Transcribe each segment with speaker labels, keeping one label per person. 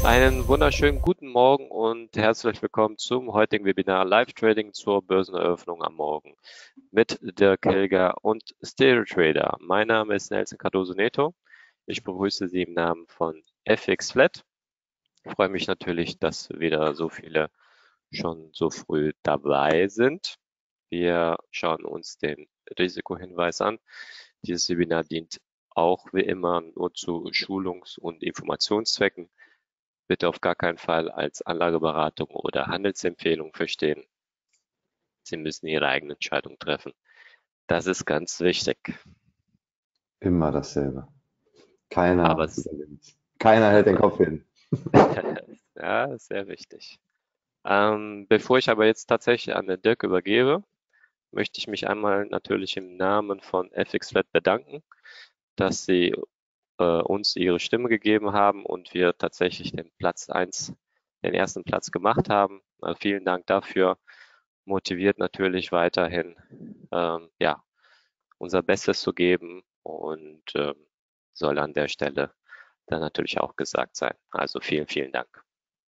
Speaker 1: Einen wunderschönen guten Morgen und herzlich willkommen zum heutigen Webinar Live Trading zur Börseneröffnung am Morgen mit Dirk Helger und Stereo Trader. Mein Name ist Nelson Cardoso Neto. Ich begrüße Sie im Namen von FX Flat. Ich freue mich natürlich, dass wieder so viele schon so früh dabei sind. Wir schauen uns den Risikohinweis an. Dieses Webinar dient auch wie immer nur zu Schulungs- und Informationszwecken. Bitte auf gar keinen Fall als Anlageberatung oder Handelsempfehlung verstehen. Sie müssen Ihre eigene Entscheidung treffen. Das ist ganz wichtig.
Speaker 2: Immer dasselbe.
Speaker 1: Aber
Speaker 2: Keiner übernimmt. Keiner hält den Kopf hin.
Speaker 1: ja, sehr wichtig. Bevor ich aber jetzt tatsächlich an den Dirk übergebe, möchte ich mich einmal natürlich im Namen von FXFlat bedanken, dass Sie uns Ihre Stimme gegeben haben und wir tatsächlich den den ersten Platz gemacht haben. Vielen Dank dafür. Motiviert natürlich weiterhin, ja, unser Bestes zu geben und soll an der Stelle dann natürlich auch gesagt sein. Also vielen, vielen Dank.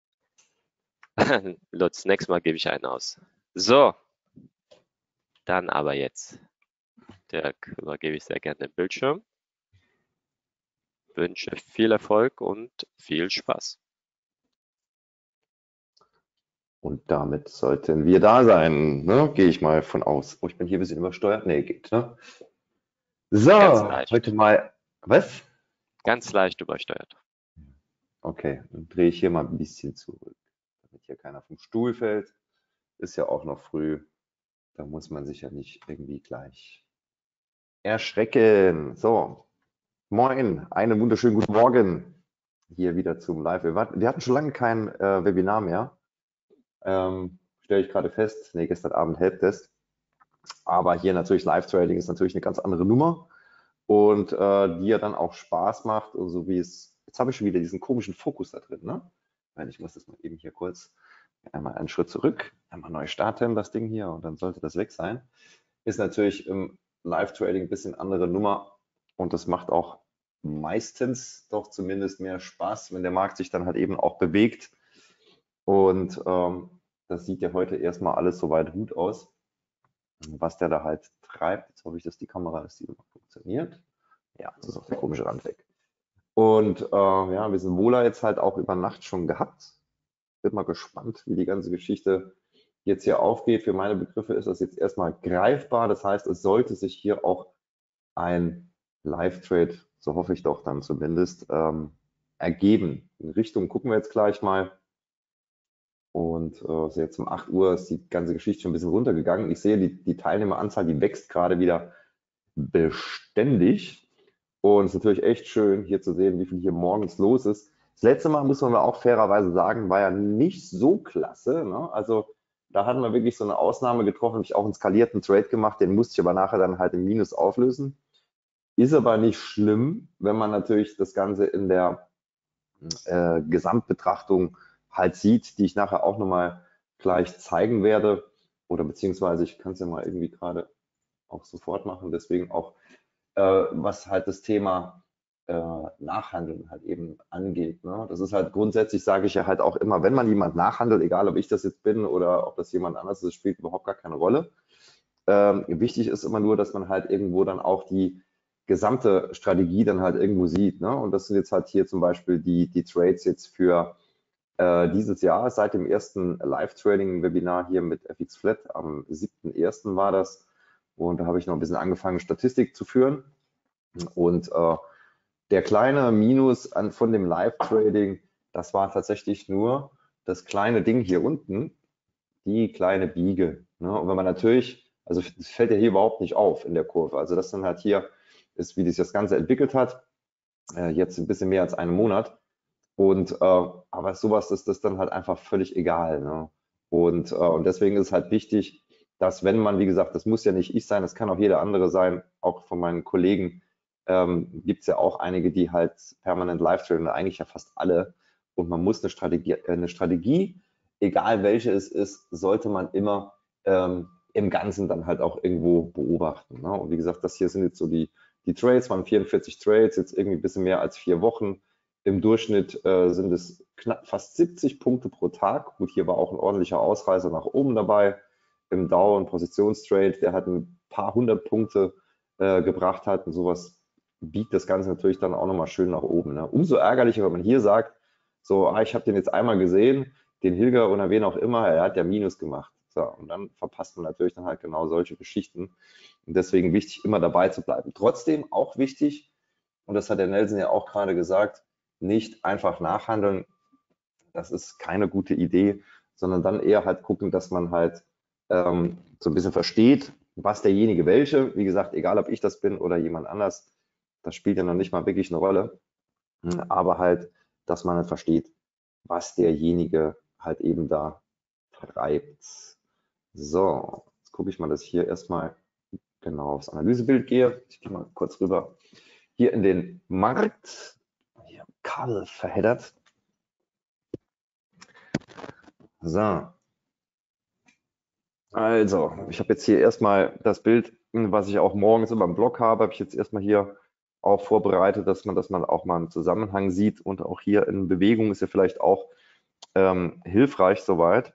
Speaker 1: Lutz, nächstes Mal gebe ich einen aus. So, dann aber jetzt, Dirk, übergebe ich sehr gerne den Bildschirm. Wünsche viel Erfolg und viel Spaß.
Speaker 2: Und damit sollten wir da sein, ne? Gehe ich mal von aus. Oh, ich bin hier ein bisschen übersteuert. Nee, geht, ne?
Speaker 1: Ganz
Speaker 2: So, heute
Speaker 1: leicht,
Speaker 2: mal, was?
Speaker 1: ganz leicht übersteuert.
Speaker 2: Okay, dann drehe ich hier mal ein bisschen zurück, damit hier keiner vom Stuhl fällt. Ist ja auch noch früh. Da muss man sich ja nicht irgendwie gleich erschrecken. So, moin, einen wunderschönen guten Morgen. Hier wieder zum Live. Wir hatten schon lange kein Webinar mehr. Stelle ich gerade fest. Nee, gestern Abend Helpdesk. Aber hier natürlich Live-Trading ist natürlich eine ganz andere Nummer und die ja dann auch Spaß macht. Und so wie es, jetzt habe ich schon wieder diesen komischen Fokus da drin, ne? Ich muss das mal eben hier kurz einmal einen Schritt zurück, einmal neu starten, das Ding hier, und dann sollte das weg sein. Ist natürlich im Live-Trading ein bisschen andere Nummer und das macht auch meistens doch zumindest mehr Spaß, wenn der Markt sich dann halt eben auch bewegt. Und das sieht ja heute erstmal alles soweit gut aus, was der da halt treibt. Jetzt hoffe ich, dass die Kamera, dass die funktioniert. Ja, jetzt ist auch der komische Rand weg. Und ja, wir sind Wohler jetzt halt auch über Nacht schon gehabt. Bin mal gespannt, wie die ganze Geschichte jetzt hier aufgeht. Für meine Begriffe ist das jetzt erstmal greifbar. Das heißt, es sollte sich hier auch ein Live-Trade, so hoffe ich doch dann zumindest, ergeben. In Richtung gucken wir jetzt gleich mal. Und so jetzt um 8 Uhr ist die ganze Geschichte schon ein bisschen runtergegangen. Ich sehe, die Teilnehmeranzahl, die wächst gerade wieder beständig. Und es ist natürlich echt schön, hier zu sehen, wie viel hier morgens los ist. Das letzte Mal, muss man auch fairerweise sagen, war ja nicht so klasse, ne? Also da hatten wir wirklich so eine Ausnahme getroffen, habe ich auch einen skalierten Trade gemacht, den musste ich aber nachher dann halt im Minus auflösen. Ist aber nicht schlimm, wenn man natürlich das Ganze in der Gesamtbetrachtung halt sieht, die ich nachher auch nochmal gleich zeigen werde. Oder beziehungsweise ich kann es ja mal irgendwie gerade auch sofort machen. Deswegen auch, was halt das Thema Nachhandeln halt eben angeht. Ne? Das ist halt grundsätzlich, sage ich ja halt auch immer, wenn man jemand nachhandelt, egal ob ich das jetzt bin oder ob das jemand anderes ist, spielt überhaupt gar keine Rolle. Wichtig ist immer nur, dass man halt irgendwo dann auch die gesamte Strategie dann halt irgendwo sieht. Ne? Und das sind jetzt halt hier zum Beispiel die Trades jetzt für dieses Jahr, seit dem ersten Live-Trading-Webinar hier mit FX Flat, am 7.1. war das. Und da habe ich noch ein bisschen angefangen, Statistik zu führen. Und der kleine Minus von dem Live-Trading, das war tatsächlich nur das kleine Ding hier unten, die kleine Biege. Ne? Und wenn man natürlich, also das fällt ja hier überhaupt nicht auf in der Kurve. Also das dann halt hier ist, wie sich das Ganze entwickelt hat. Jetzt ein bisschen mehr als einen Monat. Und aber sowas ist das dann halt einfach völlig egal. Ne? Und deswegen ist es halt wichtig, dass wenn man, wie gesagt, das muss ja nicht ich sein, das kann auch jeder andere sein, auch von meinen Kollegen, gibt es ja auch einige, die halt permanent Live-Traden, eigentlich ja fast alle. Und man muss eine Strategie, egal welche es ist, sollte man immer im Ganzen dann halt auch irgendwo beobachten. Ne? Und wie gesagt, das hier sind jetzt so die Trades, waren 44 Trades, jetzt irgendwie ein bisschen mehr als 4 Wochen. Im Durchschnitt sind es knapp fast 70 Punkte pro Tag. Gut, hier war auch ein ordentlicher Ausreißer nach oben dabei. Im Dow und Positionstrade, der hat ein paar hundert Punkte gebracht hat und sowas biegt das Ganze natürlich dann auch nochmal schön nach oben. Ne? Umso ärgerlicher, wenn man hier sagt, so, ich habe den jetzt einmal gesehen, den Hilger oder wen auch immer, er hat ja Minus gemacht. So, und dann verpasst man natürlich dann halt genau solche Geschichten. Und deswegen wichtig, immer dabei zu bleiben. Trotzdem auch wichtig, und das hat der Nelson ja auch gerade gesagt, nicht einfach nachhandeln. Das ist keine gute Idee, sondern dann eher halt gucken, dass man halt so ein bisschen versteht, was derjenige welche, wie gesagt, egal ob ich das bin oder jemand anders, das spielt ja noch nicht mal wirklich eine Rolle, aber halt, dass man halt versteht, was derjenige halt eben da treibt. So, jetzt gucke ich mal, dass ich hier erstmal genau aufs Analysebild gehe. Ich gehe mal kurz rüber hier in den Markt. Hier Kabel verheddert. So. Also, ich habe jetzt hier erstmal das Bild, was ich auch morgens immer im Blog habe ich jetzt erstmal hier auch vorbereitet, dass man auch mal einen Zusammenhang sieht und auch hier in Bewegung ist ja vielleicht auch hilfreich soweit.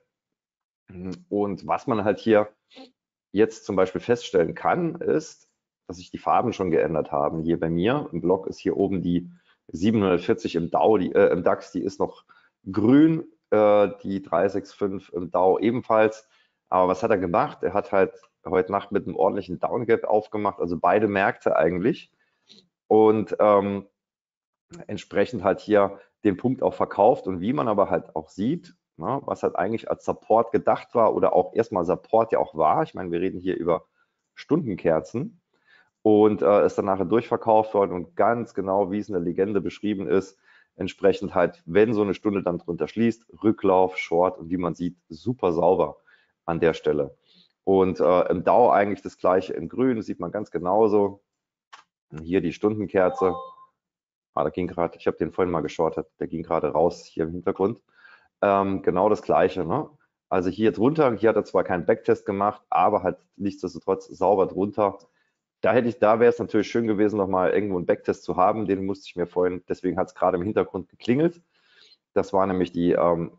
Speaker 2: Und was man halt hier jetzt zum Beispiel feststellen kann, ist, dass sich die Farben schon geändert haben. Hier bei mir im Blog ist hier oben die 740 im DAX, die ist noch grün, die 365 im Dow ebenfalls. Aber was hat er gemacht? Er hat halt heute Nacht mit einem ordentlichen Downgap aufgemacht, also beide Märkte eigentlich. Und entsprechend halt hier den Punkt auch verkauft. Und wie man aber halt auch sieht, na, was halt eigentlich als Support gedacht war oder auch erstmal Support ja auch war. Ich meine, wir reden hier über Stundenkerzen und ist dann nachher durchverkauft worden und ganz genau, wie es in der Legende beschrieben ist, entsprechend halt, wenn so eine Stunde dann drunter schließt, Rücklauf, Short und wie man sieht, super sauber an der Stelle. Und im Dow eigentlich das gleiche in grün, das sieht man ganz genauso. Hier die Stundenkerze. Da ging gerade, ich habe den vorhin mal geschortet, der ging gerade raus hier im Hintergrund. Genau das Gleiche. Ne? Also hier drunter, hier hat er zwar keinen Backtest gemacht, aber halt nichtsdestotrotz sauber drunter. Da wäre es natürlich schön gewesen, nochmal irgendwo einen Backtest zu haben. Den musste ich mir vorhin, deswegen hat es gerade im Hintergrund geklingelt. Das war nämlich die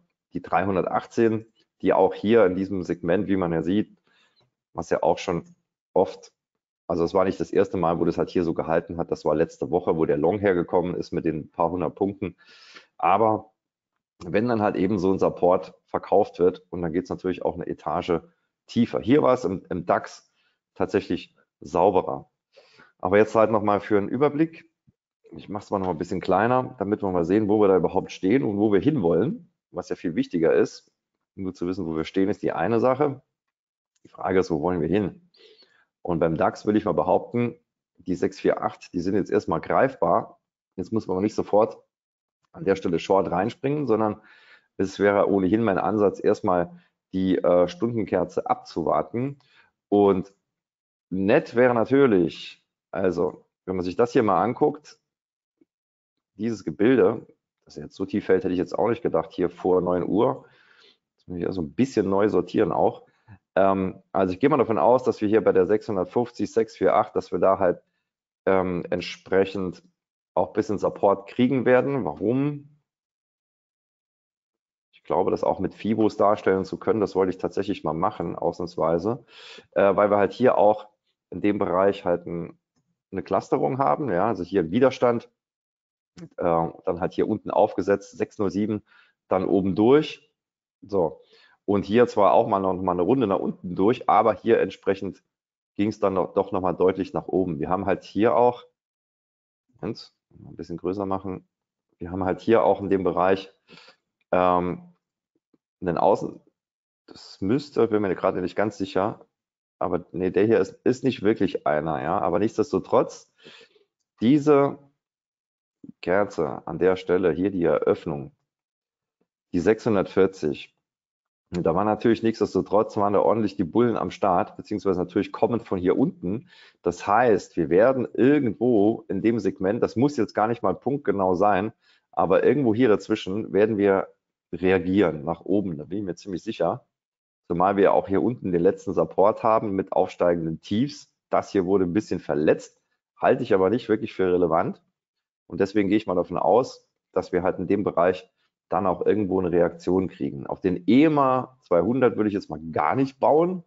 Speaker 2: 318, die auch hier in diesem Segment, wie man ja sieht, was ja auch schon oft, also es war nicht das erste Mal, wo das halt hier so gehalten hat, das war letzte Woche, wo der Long hergekommen ist mit den paar hundert Punkten. Aber wenn dann halt eben so ein Support verkauft wird und dann geht es natürlich auch eine Etage tiefer. Hier war es im DAX tatsächlich sauberer. Aber jetzt halt nochmal für einen Überblick. Ich mache es mal noch ein bisschen kleiner, damit wir mal sehen, wo wir da überhaupt stehen und wo wir hinwollen, was ja viel wichtiger ist. Nur zu wissen, wo wir stehen, ist die eine Sache. Die Frage ist, wo wollen wir hin? Und beim DAX will ich mal behaupten, die 648, die sind jetzt erstmal greifbar. Jetzt muss man aber nicht sofort an der Stelle Short reinspringen, sondern es wäre ohnehin mein Ansatz, erstmal die Stundenkerze abzuwarten. Und nett wäre natürlich, also wenn man sich das hier mal anguckt, dieses Gebilde, das jetzt so tief fällt, hätte ich jetzt auch nicht gedacht, hier vor 9 Uhr. Jetzt muss ich also ein bisschen neu sortieren auch. Also ich gehe mal davon aus, dass wir hier bei der 650, 648, dass wir da halt entsprechend auch ein bisschen Support kriegen werden. Warum? Ich glaube, das auch mit Fibos darstellen zu können, das wollte ich tatsächlich mal machen, ausnahmsweise, weil wir halt hier auch in dem Bereich halt eine Clusterung haben, ja, also hier ein Widerstand, dann halt hier unten aufgesetzt, 607, dann oben durch, so, und hier zwar auch mal noch mal eine Runde nach unten durch, aber hier entsprechend ging es dann doch noch mal deutlich nach oben. Wir haben halt hier auch, ein bisschen größer machen, wir haben halt hier auch in dem Bereich einen Außen, das müsste, bin mir gerade nicht ganz sicher, aber nee, der hier ist nicht wirklich einer, ja, aber nichtsdestotrotz, diese Kerze an der Stelle, hier die Eröffnung, die 640, da war natürlich nichtsdestotrotz, waren da ordentlich die Bullen am Start, beziehungsweise natürlich kommend von hier unten. Das heißt, wir werden irgendwo in dem Segment, das muss jetzt gar nicht mal punktgenau sein, aber irgendwo hier dazwischen werden wir reagieren nach oben, da bin ich mir ziemlich sicher. Zumal wir auch hier unten den letzten Support haben mit aufsteigenden Tiefs. Das hier wurde ein bisschen verletzt, halte ich aber nicht wirklich für relevant. Und deswegen gehe ich mal davon aus, dass wir halt in dem Bereich dann auch irgendwo eine Reaktion kriegen. Auf den EMA 200 würde ich jetzt mal gar nicht bauen.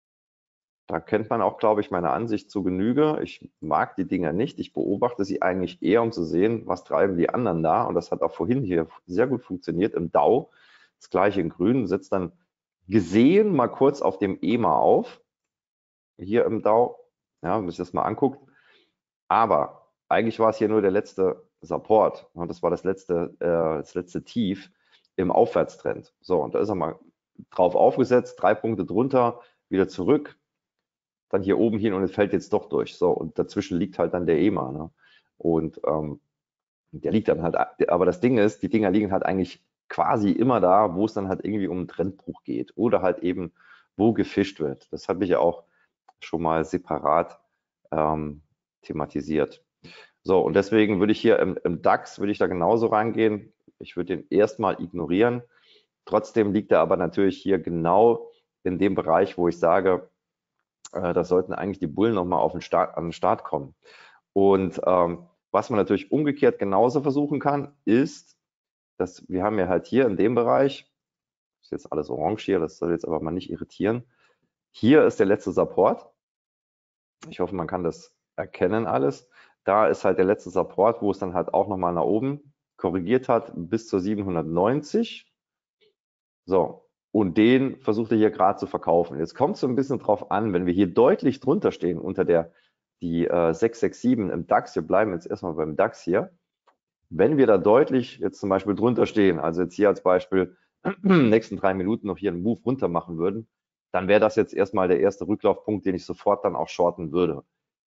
Speaker 2: Da kennt man auch, glaube ich, meine Ansicht zu Genüge. Ich mag die Dinger nicht. Ich beobachte sie eigentlich eher, um zu sehen, was treiben die anderen da. Und das hat auch vorhin hier sehr gut funktioniert im Dow. Das gleiche in Grün, setzt dann gesehen mal kurz auf dem EMA auf. Hier im Dow, ja, wenn man sich das mal anguckt. Aber eigentlich war es hier nur der letzte Support. Und das war das letzte Tief im Aufwärtstrend. So, und da ist er mal drauf aufgesetzt, 3 Punkte drunter, wieder zurück, dann hier oben hin und es fällt jetzt doch durch. So, und dazwischen liegt halt dann der EMA. Ne? Und der liegt dann halt, aber das Ding ist, die Dinger liegen halt eigentlich quasi immer da, wo es dann halt irgendwie um einen Trendbruch geht oder halt eben, wo gefischt wird. Das habe ich ja auch schon mal separat thematisiert. So, und deswegen würde ich hier im DAX, würde ich da genauso reingehen. Ich würde den erstmal ignorieren. Trotzdem liegt er aber natürlich hier genau in dem Bereich, wo ich sage, da sollten eigentlich die Bullen nochmal an den Start kommen. Und was man natürlich umgekehrt genauso versuchen kann, ist, dass wir haben ja halt hier in dem Bereich, ist jetzt alles orange hier, das soll jetzt aber mal nicht irritieren. Hier ist der letzte Support. Ich hoffe, man kann das erkennen alles. Da ist halt der letzte Support, wo es dann halt auch nochmal nach oben korrigiert hat bis zur 790. So, und den versucht er hier gerade zu verkaufen. Jetzt kommt es so ein bisschen drauf an, wenn wir hier deutlich drunter stehen unter die 667 im DAX, wir bleiben jetzt erstmal beim DAX hier, wenn wir da deutlich jetzt zum Beispiel drunter stehen, also jetzt hier als Beispiel nächsten 3 Minuten noch hier einen Move runter machen würden, dann wäre das jetzt erstmal der erste Rücklaufpunkt, den ich sofort dann auch shorten würde.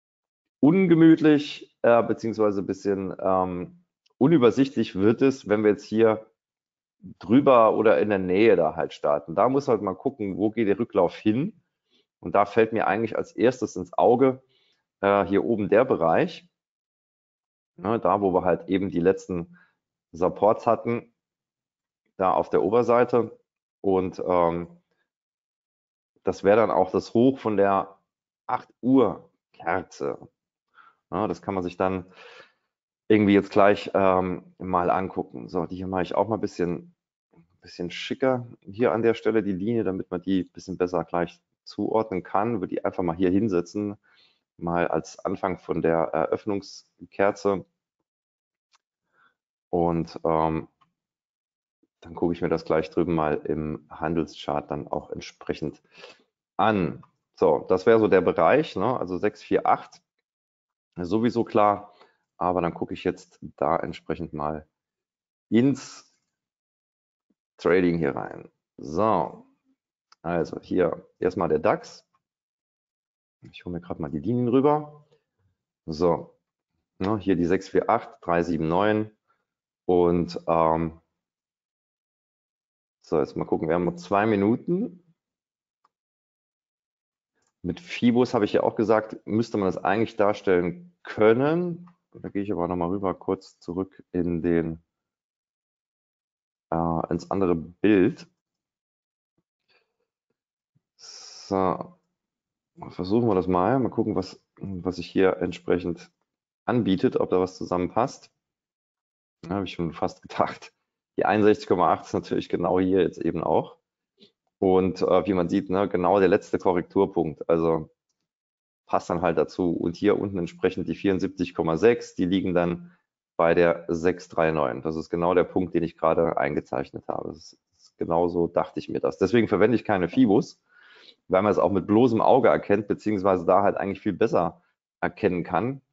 Speaker 2: Ungemütlich beziehungsweise ein bisschen unübersichtlich wird es, wenn wir jetzt hier drüber oder in der Nähe da halt starten. Da muss halt mal gucken, wo geht der Rücklauf hin. Und da fällt mir eigentlich als erstes ins Auge hier oben der Bereich, ne, da wo wir halt eben die letzten Supports hatten, da auf der Oberseite. Und das wäre dann auch das Hoch von der 8 Uhr Kerze. Ja, das kann man sich dann irgendwie jetzt gleich mal angucken. So, die hier mache ich auch mal ein bisschen schicker hier an der Stelle, die Linie, damit man die ein bisschen besser gleich zuordnen kann. Würde die einfach mal hier hinsetzen, mal als Anfang von der Eröffnungskerze. Und dann gucke ich mir das gleich drüben mal im Handelschart dann auch entsprechend an. So, das wäre so der Bereich, ne? Also 648, sowieso klar. Aber dann gucke ich jetzt da entsprechend mal ins Trading hier rein. So, also hier erstmal der DAX. Ich hole mir gerade mal die Linien rüber. So, ne, hier die 648, 379 und so, jetzt mal gucken, wir haben noch 2 Minuten. Mit Fibos habe ich ja auch gesagt, müsste man das eigentlich darstellen können. Da gehe ich aber nochmal rüber, kurz zurück in ins andere Bild. So, versuchen wir das mal. Mal gucken, was sich hier entsprechend anbietet, ob da was zusammenpasst. Da habe ich schon fast gedacht. Die 61,8 ist natürlich genau hier jetzt eben auch. Und wie man sieht, ne, genau der letzte Korrekturpunkt. Also passt dann halt dazu. Und hier unten entsprechend die 74,6, die liegen dann bei der 639. Das ist genau der Punkt, den ich gerade eingezeichnet habe. Das ist genauso dachte ich mir das. Deswegen verwende ich keine Fibos, weil man es auch mit bloßem Auge erkennt, beziehungsweise da halt eigentlich viel besser erkennen kann,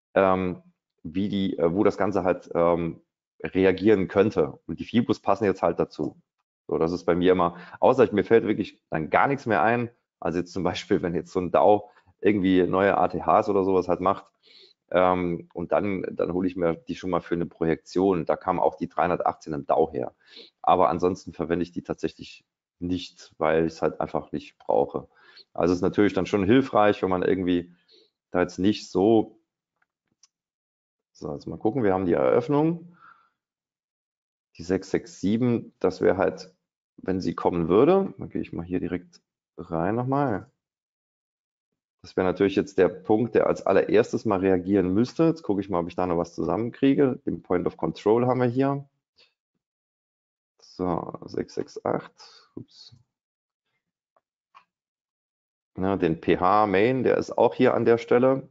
Speaker 2: wo das Ganze halt reagieren könnte. Und die Fibos passen jetzt halt dazu. So, das ist bei mir immer, außer mir fällt wirklich dann gar nichts mehr ein. Also jetzt zum Beispiel, wenn jetzt so ein DAO irgendwie neue ATHs oder sowas halt macht, und dann hole ich mir die schon mal für eine Projektion. Da kam auch die 318 im DAO her. Aber ansonsten verwende ich die tatsächlich nicht, weil ich es halt einfach nicht brauche. Also es ist natürlich dann schon hilfreich, wenn man irgendwie da jetzt nicht so, jetzt mal gucken, wir haben die Eröffnung, die 667, das wäre halt, wenn sie kommen würde, dann gehe ich mal hier direkt rein nochmal. Das wäre natürlich jetzt der Punkt, der als allererstes mal reagieren müsste. Jetzt gucke ich mal, ob ich da noch was zusammenkriege. Den Point of Control haben wir hier. So, 668. Ups. Ja, den PH-Main, der ist auch hier an der Stelle.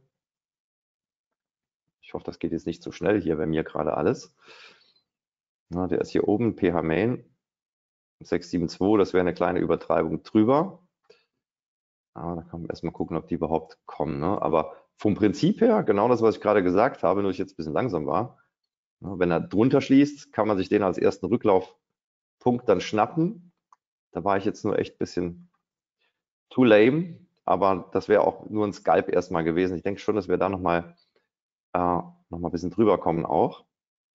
Speaker 2: Ich hoffe, das geht jetzt nicht zu schnell hier bei mir gerade alles. Ja, der ist hier oben, PH-Main 672, das wäre eine kleine Übertreibung drüber. Aber da kann man erstmal gucken, ob die überhaupt kommen. Ne? Aber vom Prinzip her, genau das, was ich gerade gesagt habe, nur ich jetzt ein bisschen langsam war. Ja, wenn er drunter schließt, kann man sich den als ersten Rücklaufpunkt dann schnappen. Da war ich jetzt nur echt ein bisschen too lame, aber das wäre auch nur ein Scalp erstmal gewesen. Ich denke schon, dass wir da nochmal noch mal ein bisschen drüber kommen auch.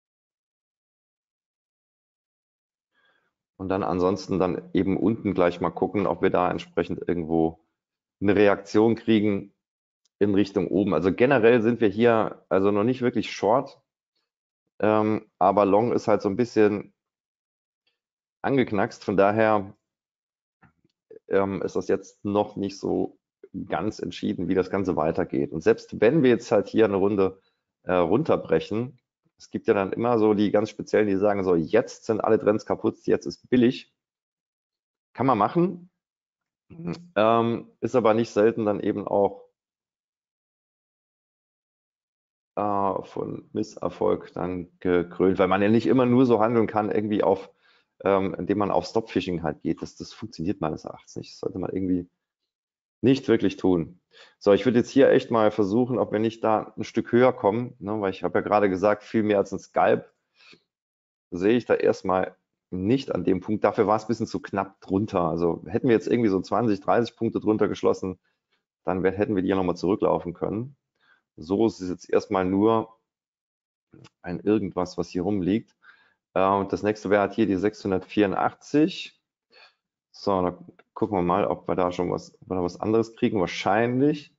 Speaker 2: Und dann ansonsten dann eben unten gleich mal gucken, ob wir da entsprechend irgendwo eine Reaktion kriegen in Richtung oben. Also generell sind wir hier also noch nicht wirklich short, aber Long ist halt so ein bisschen angeknackst. Von daher ist das jetzt noch nicht so ganz entschieden, wie das Ganze weitergeht. Und selbst wenn wir jetzt halt hier eine Runde runterbrechen, es gibt ja dann immer so die ganz Speziellen, die sagen so, jetzt sind alle Trends kaputt, jetzt ist billig. Kann man machen, ist aber nicht selten dann eben auch von Misserfolg dann gekrönt, weil man ja nicht immer nur so handeln kann, irgendwie auf, indem man auf Stop-Fishing halt geht. Das funktioniert meines Erachtens nicht. Das sollte man irgendwie nicht wirklich tun. So, ich würde jetzt hier echt mal versuchen, ob wir nicht da ein Stück höher kommen, ne, weil ich habe ja gerade gesagt, viel mehr als ein Scalp sehe ich da erstmal nicht an dem Punkt. Dafür war es ein bisschen zu knapp drunter. Also hätten wir jetzt irgendwie so 20, 30 Punkte drunter geschlossen, dann hätten wir die ja nochmal zurücklaufen können. So ist es jetzt erstmal nur ein irgendwas, was hier rumliegt. Und das nächste wäre halt hier die 684. So, da gucken wir mal, ob wir da schon was anderes kriegen. Wahrscheinlich.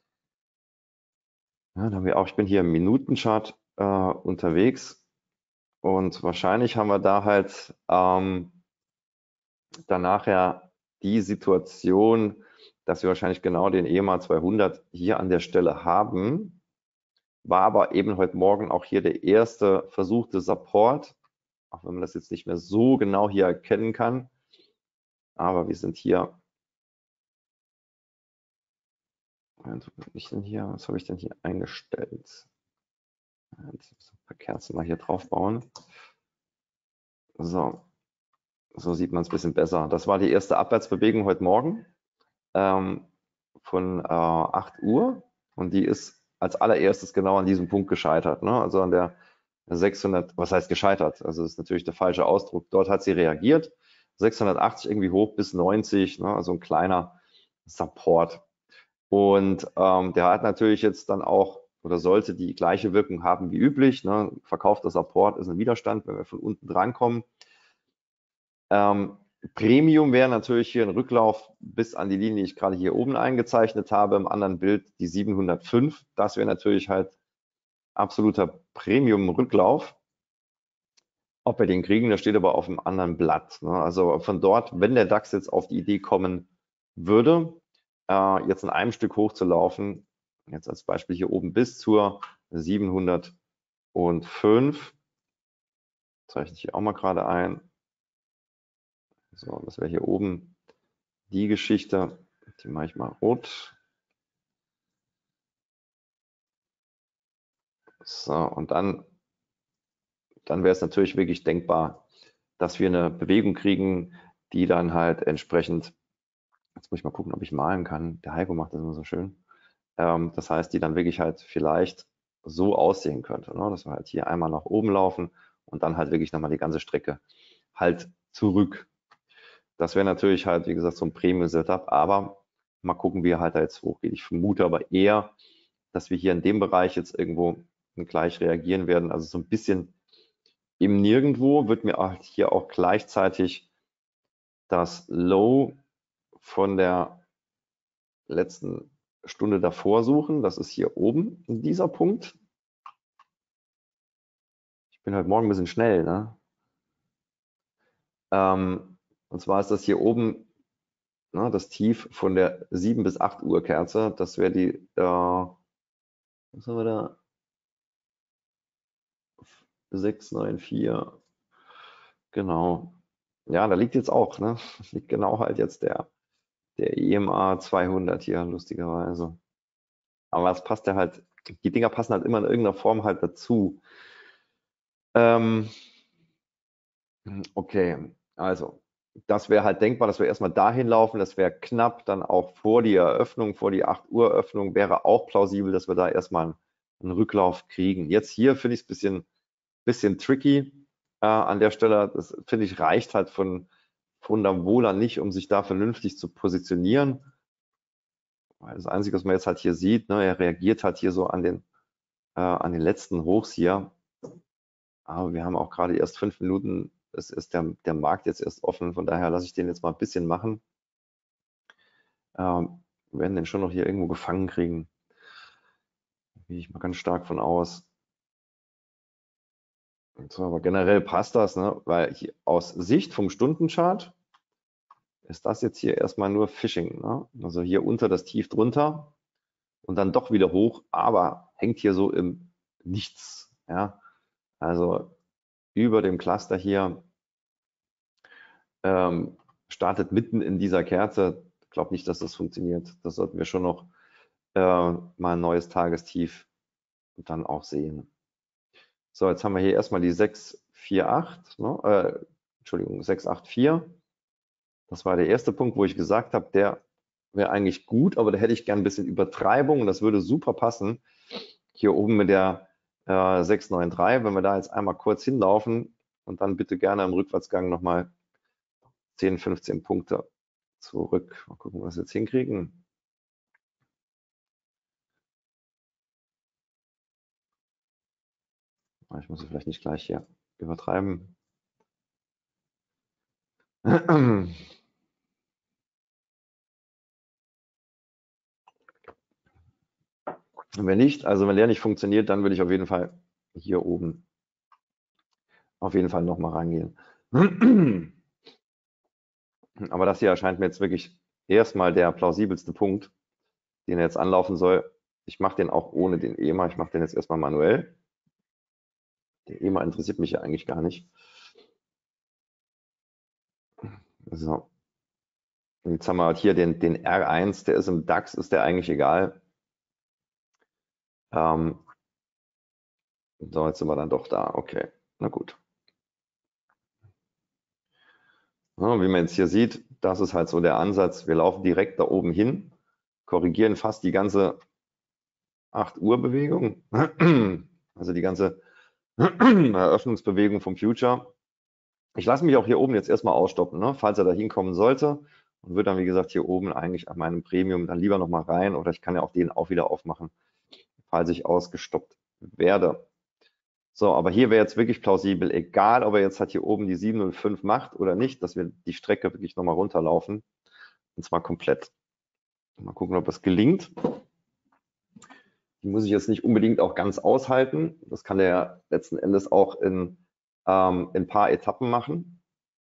Speaker 2: Ja, da haben wir auch, ich bin hier im Minutenchart unterwegs und wahrscheinlich haben wir da halt dann nachher die Situation, dass wir wahrscheinlich genau den EMA 200 hier an der Stelle haben. War aber eben heute Morgen auch hier der erste versuchte Support, auch wenn man das jetzt nicht mehr so genau hier erkennen kann. Aber wir sind hier, was habe ich denn hier eingestellt? Jetzt muss ich ein paar Kerzen mal hier drauf bauen. So, so sieht man es ein bisschen besser. Das war die erste Abwärtsbewegung heute Morgen von 8 Uhr und die ist als allererstes genau an diesem Punkt gescheitert. Ne? Also an der 600, was heißt gescheitert? Also das ist natürlich der falsche Ausdruck. Dort hat sie reagiert. 680 irgendwie hoch bis 90, ne? Also ein kleiner Support. Und der hat natürlich jetzt dann auch oder sollte die gleiche Wirkung haben wie üblich. Ne? Verkaufter Support ist ein Widerstand, wenn wir von unten drankommen. Premium wäre natürlich hier ein Rücklauf bis an die Linie, die ich gerade hier oben eingezeichnet habe. Im anderen Bild die 705. Das wäre natürlich halt absoluter Premium-Rücklauf. Ob wir den kriegen, das steht aber auf einem anderen Blatt. Ne? Also von dort, wenn der DAX jetzt auf die Idee kommen würde, jetzt in einem Stück hochzulaufen, jetzt als Beispiel hier oben bis zur 705, zeichne ich hier auch mal gerade ein. So, das wäre hier oben die Geschichte, die mache ich mal rot. So, und dann wäre es natürlich wirklich denkbar, dass wir eine Bewegung kriegen, die dann halt entsprechend, jetzt muss ich mal gucken, ob ich malen kann. Der Heiko macht das immer so schön. Das heißt, die dann wirklich halt vielleicht so aussehen könnte, ne? Dass wir halt hier einmal nach oben laufen und dann halt wirklich nochmal die ganze Strecke halt zurück. Das wäre natürlich halt, wie gesagt, so ein Premium-Setup, aber mal gucken, wie er halt da jetzt hochgeht. Ich vermute aber eher, dass wir hier in dem Bereich jetzt irgendwo gleich reagieren werden. Also so ein bisschen im Nirgendwo wird mir halt hier auch gleichzeitig das Low von der letzten Stunde davor suchen. Das ist hier oben dieser Punkt. Ich bin heute Morgen ein bisschen schnell, ne? Und zwar ist das hier oben, ne, das Tief von der 7 bis 8 Uhr Kerze. Das wäre die, was haben wir da? 694. Genau. Ja, da liegt jetzt auch, ne? Liegt genau halt jetzt der EMA 200 hier, lustigerweise. Aber das passt ja halt, die Dinger passen halt immer in irgendeiner Form halt dazu. Ähm, okay, also das wäre halt denkbar, dass wir erstmal dahin laufen, das wäre knapp, dann auch vor die Eröffnung, vor die 8 Uhr Eröffnung, wäre auch plausibel, dass wir da erstmal einen Rücklauf kriegen. Jetzt hier finde ich es ein bisschen tricky an der Stelle. Das finde ich reicht halt von der Wohler nicht, um sich da vernünftig zu positionieren. Das Einzige, was man jetzt halt hier sieht, ne, er reagiert halt hier so an den letzten Hochs hier. Aber wir haben auch gerade erst 5 Minuten. Es ist der Markt jetzt erst offen. Von daher lasse ich den jetzt mal ein bisschen machen. Wir werden den schon noch hier irgendwo gefangen kriegen. Gehe ich mal ganz stark von aus. So, aber generell passt das, ne? Weil hier, aus Sicht vom Stundenchart ist das jetzt hier erstmal nur Phishing. Ne? Also hier unter das Tief drunter und dann doch wieder hoch, aber hängt hier so im Nichts. Ja? Also über dem Cluster hier startet mitten in dieser Kerze. Ich glaube nicht, dass das funktioniert. Das sollten wir schon noch mal ein neues Tagestief dann auch sehen. So, jetzt haben wir hier erstmal die 648, ne? Entschuldigung, 684. Das war der erste Punkt, wo ich gesagt habe, der wäre eigentlich gut, aber da hätte ich gern ein bisschen Übertreibung und das würde super passen. Hier oben mit der 693, wenn wir da jetzt einmal kurz hinlaufen und dann bitte gerne im Rückwärtsgang nochmal 10, 15 Punkte zurück. Mal gucken, was wir jetzt hinkriegen. Ich muss es vielleicht nicht gleich hier übertreiben. Wenn nicht, also wenn der nicht funktioniert, dann würde ich auf jeden Fall hier oben auf jeden Fall nochmal rangehen. Aber das hier erscheint mir jetzt wirklich erstmal der plausibelste Punkt, den er jetzt anlaufen soll. Ich mache den auch ohne den EMA, ich mache den jetzt erstmal manuell. Der EMA interessiert mich ja eigentlich gar nicht. So. Jetzt haben wir halt hier den R1, der ist im DAX, ist der eigentlich egal. So, jetzt sind wir dann doch da. Okay, na gut. Ja, wie man jetzt hier sieht, das ist halt so der Ansatz. Wir laufen direkt da oben hin, korrigieren fast die ganze 8 Uhr Bewegung, also die ganze Eröffnungsbewegung vom Future. Ich lasse mich auch hier oben jetzt erstmal ausstoppen, ne? Falls er da hinkommen sollte und würde dann, wie gesagt, hier oben eigentlich an meinem Premium dann lieber nochmal rein oder ich kann ja auch den auch wieder aufmachen, falls ich ausgestoppt werde. So, aber hier wäre jetzt wirklich plausibel, egal ob er jetzt halt hier oben die 705 macht oder nicht, dass wir die Strecke wirklich nochmal runterlaufen und zwar komplett. Mal gucken, ob das gelingt. Die muss ich jetzt nicht unbedingt auch ganz aushalten. Das kann der letzten Endes auch in ein paar Etappen machen.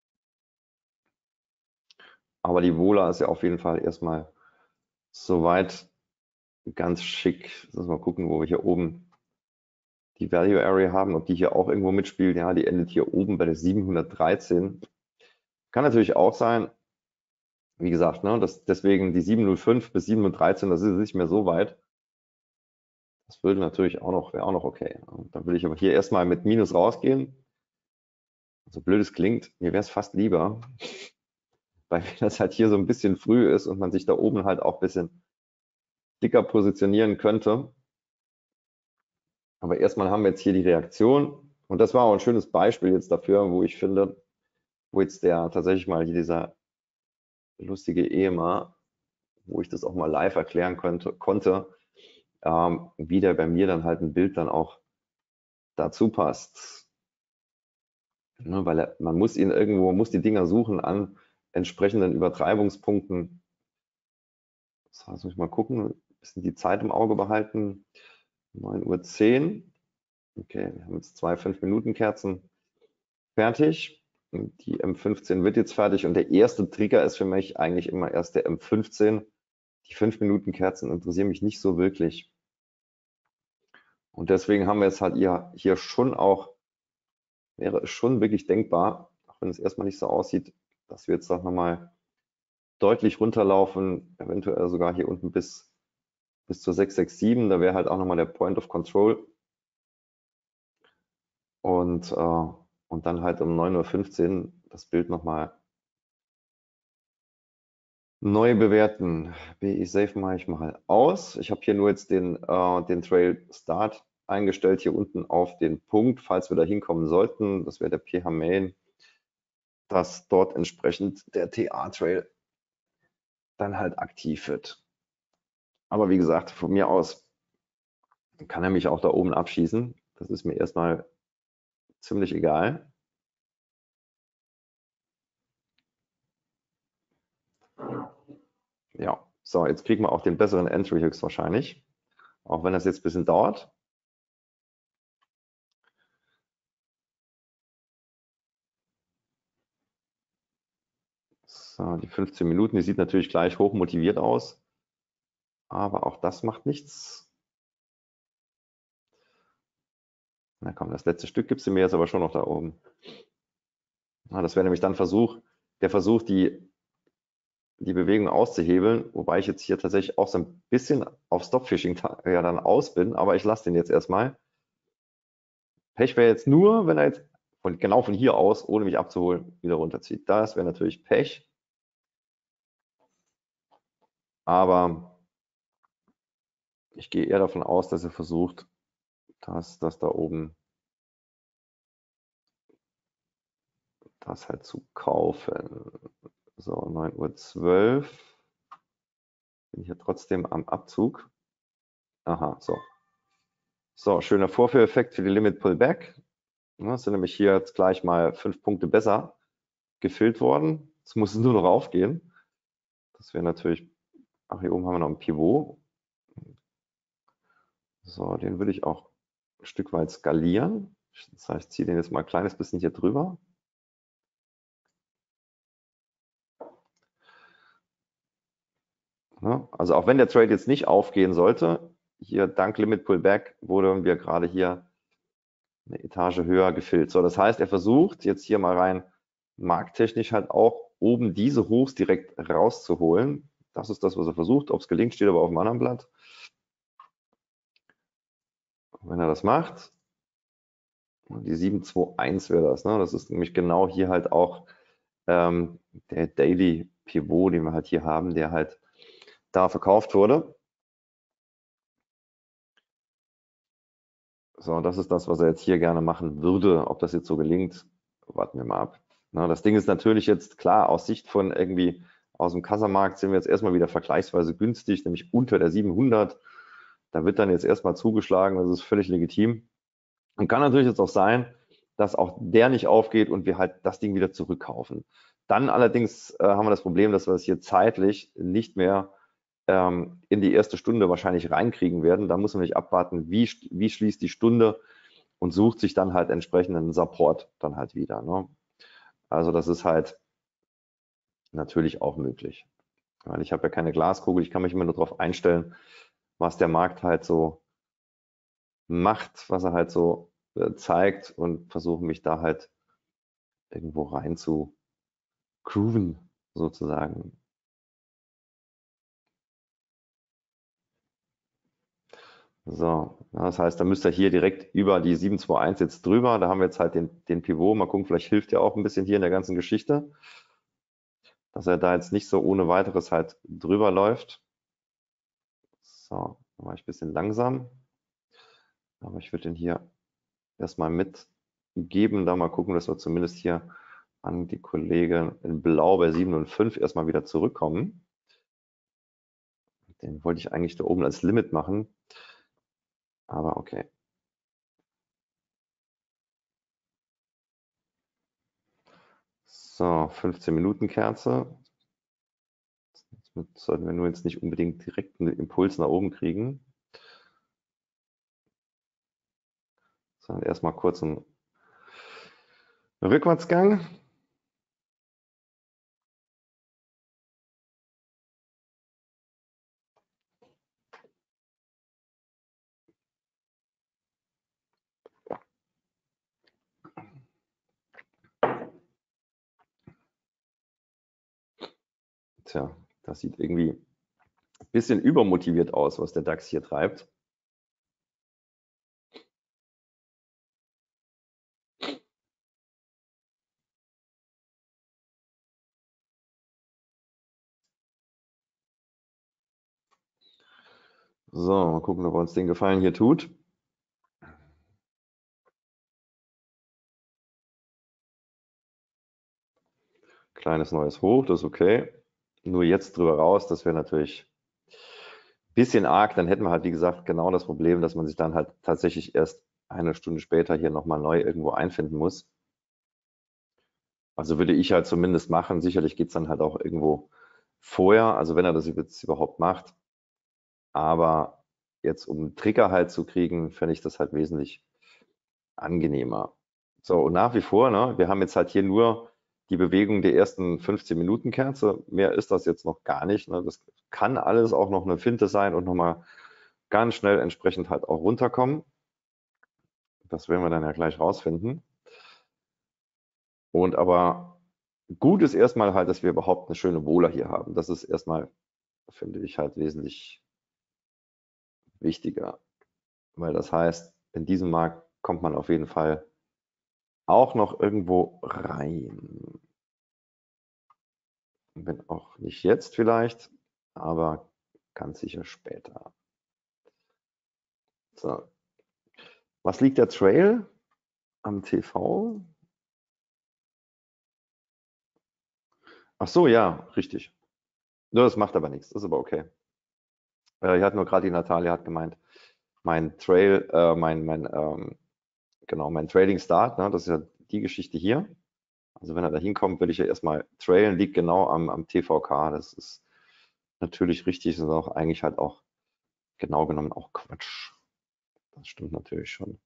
Speaker 2: Aber die Vola ist ja auf jeden Fall erstmal soweit ganz schick. Lass mal gucken, wo wir hier oben die Value Area haben, ob die hier auch irgendwo mitspielt. Ja, die endet hier oben bei der 713. Kann natürlich auch sein, wie gesagt, ne, dass deswegen die 705 bis 713, das ist nicht mehr so weit. Das würde natürlich auch noch, wäre auch noch okay. Dann würde ich aber hier erstmal mit Minus rausgehen. So blöd es klingt, mir wäre es fast lieber, weil das halt hier so ein bisschen früh ist und man sich da oben halt auch ein bisschen dicker positionieren könnte. Aber erstmal haben wir jetzt hier die Reaktion und das war auch ein schönes Beispiel jetzt dafür, wo ich finde, wo jetzt der tatsächlich mal hier dieser lustige EMA, wo ich das auch mal live erklären konnte, wie der bei mir dann halt ein Bild dann auch dazu passt. Ne, weil man muss ihn irgendwo, muss die Dinger suchen an entsprechenden Übertreibungspunkten. Das heißt, muss ich mal gucken, ein bisschen die Zeit im Auge behalten. 9:10 Uhr. Okay, wir haben jetzt 2 5-Minuten-Kerzen fertig. Die M15 wird jetzt fertig und der erste Trigger ist für mich eigentlich immer erst der M15. Die 5-Minuten-Kerzen interessieren mich nicht so wirklich. Und deswegen haben wir jetzt halt hier schon auch, wäre es schon wirklich denkbar, auch wenn es erstmal nicht so aussieht, dass wir jetzt doch nochmal deutlich runterlaufen, eventuell sogar hier unten bis zur 667, da wäre halt auch nochmal der Point of Control und dann halt um 9:15 Uhr das Bild nochmal neu bewerten. BI Safe mache ich mal aus. Ich habe hier nur jetzt den Trail Start eingestellt, hier unten auf den Punkt, falls wir da hinkommen sollten. Das wäre der PH Main, dass dort entsprechend der TA Trail dann halt aktiv wird. Aber wie gesagt, von mir aus kann er mich auch da oben abschießen. Das ist mir erstmal ziemlich egal. Ja, so, jetzt kriegen wir auch den besseren Entry höchstwahrscheinlich, auch wenn das jetzt ein bisschen dauert. So, die 15 Minuten, die sieht natürlich gleich hoch motiviert aus, aber auch das macht nichts. Na komm, das letzte Stück gibt es mir jetzt aber schon noch da oben. Das wäre nämlich dann der Versuch, die Bewegung auszuhebeln, wobei ich jetzt hier tatsächlich auch so ein bisschen auf Stop-Fishing ja dann aus bin, aber ich lasse den jetzt erstmal. Pech wäre jetzt nur, wenn er jetzt genau von hier aus, ohne mich abzuholen, wieder runterzieht. Das wäre natürlich Pech. Aber ich gehe eher davon aus, dass er versucht, das da oben das halt zu kaufen. So, 9:12 Uhr. Bin ich ja trotzdem am Abzug. Aha, so. So, schöner Vorführeffekt für die Limit Pullback. Das sind nämlich hier jetzt gleich mal 5 Punkte besser gefüllt worden. Jetzt muss es nur noch aufgehen. Das wäre natürlich, ach, hier oben haben wir noch ein Pivot. So, den würde ich auch ein Stück weit skalieren. Das heißt, ich ziehe den jetzt mal ein kleines bisschen hier drüber. Ja, also auch wenn der Trade jetzt nicht aufgehen sollte, hier dank Limit Pullback wurden wir gerade hier eine Etage höher gefüllt. So, das heißt, er versucht jetzt hier mal rein markttechnisch halt auch oben diese Hochs direkt rauszuholen. Das ist das, was er versucht. Ob es gelingt, steht aber auf dem anderen Blatt. Wenn er das macht, die 721 wäre das. Ne? Das ist nämlich genau hier halt auch der Daily Pivot, den wir halt hier haben, der halt da verkauft wurde. So, das ist das, was er jetzt hier gerne machen würde. Ob das jetzt so gelingt, warten wir mal ab. Na, das Ding ist natürlich jetzt klar, aus Sicht von irgendwie aus dem Kassamarkt sind wir jetzt erstmal wieder vergleichsweise günstig, nämlich unter der 700. Da wird dann jetzt erstmal zugeschlagen, das ist völlig legitim. Und kann natürlich jetzt auch sein, dass auch der nicht aufgeht und wir halt das Ding wieder zurückkaufen. Dann allerdings haben wir das Problem, dass wir es hier zeitlich nicht mehr in die erste Stunde wahrscheinlich reinkriegen werden. Da muss man nicht abwarten, wie schließt die Stunde und sucht sich dann halt entsprechenden Support dann halt wieder. Ne? Also das ist halt natürlich auch möglich. Weil ich habe ja keine Glaskugel, ich kann mich immer nur darauf einstellen, was der Markt halt so macht, was er halt so zeigt und versuche mich da halt irgendwo rein zu grooven, sozusagen. So, das heißt, da müsste er hier direkt über die 721 jetzt drüber. Da haben wir jetzt halt den Pivot. Mal gucken, vielleicht hilft ja auch ein bisschen hier in der ganzen Geschichte, dass er da jetzt nicht so ohne weiteres halt drüber läuft. So, da war ich ein bisschen langsam. Aber ich würde den hier erstmal mitgeben. Da mal gucken, dass wir zumindest hier an die Kollegen in Blau bei 7 und 5 erstmal wieder zurückkommen. Den wollte ich eigentlich da oben als Limit machen. Aber okay. So, 15 Minuten Kerze. Jetzt sollten wir nur jetzt nicht unbedingt direkt einen Impuls nach oben kriegen, sondern erstmal kurz einen Rückwärtsgang. Tja, das sieht irgendwie ein bisschen übermotiviert aus, was der DAX hier treibt. So, mal gucken, ob er uns den Gefallen hier tut. Kleines neues Hoch, das ist okay. Nur jetzt drüber raus, das wäre natürlich ein bisschen arg. Dann hätten wir halt, wie gesagt, genau das Problem, dass man sich dann halt tatsächlich erst eine Stunde später hier nochmal neu irgendwo einfinden muss. Also würde ich halt zumindest machen. Sicherlich geht es dann halt auch irgendwo vorher, also wenn er das jetzt überhaupt macht. Aber jetzt, um einen Trigger halt zu kriegen, fände ich das halt wesentlich angenehmer. So, und nach wie vor, ne, wir haben jetzt halt hier nur die Bewegung der ersten 15 Minuten Kerze. Mehr ist das jetzt noch gar nicht. Ne? Das kann alles auch noch eine Finte sein und nochmal ganz schnell entsprechend halt auch runterkommen. Das werden wir dann ja gleich rausfinden. Und aber gut ist erstmal halt, dass wir überhaupt eine schöne Wohler hier haben. Das ist erstmal, finde ich, halt wesentlich wichtiger. Weil das heißt, in diesem Markt kommt man auf jeden Fall auch noch irgendwo rein. Wenn auch nicht jetzt vielleicht, aber ganz sicher später. So. Was liegt der Trail am TV? Ach so, ja, richtig. Ja, das macht aber nichts, das ist aber okay. Ich hatte nur gerade die Natalia hat gemeint, mein Trail, genau, mein Trailing Start, ne, das ist ja die Geschichte hier. Also wenn er da hinkommt, will ich ja erstmal trailen, liegt genau am TVK. Das ist natürlich richtig, das ist auch eigentlich halt auch genau genommen auch Quatsch. Das stimmt natürlich schon.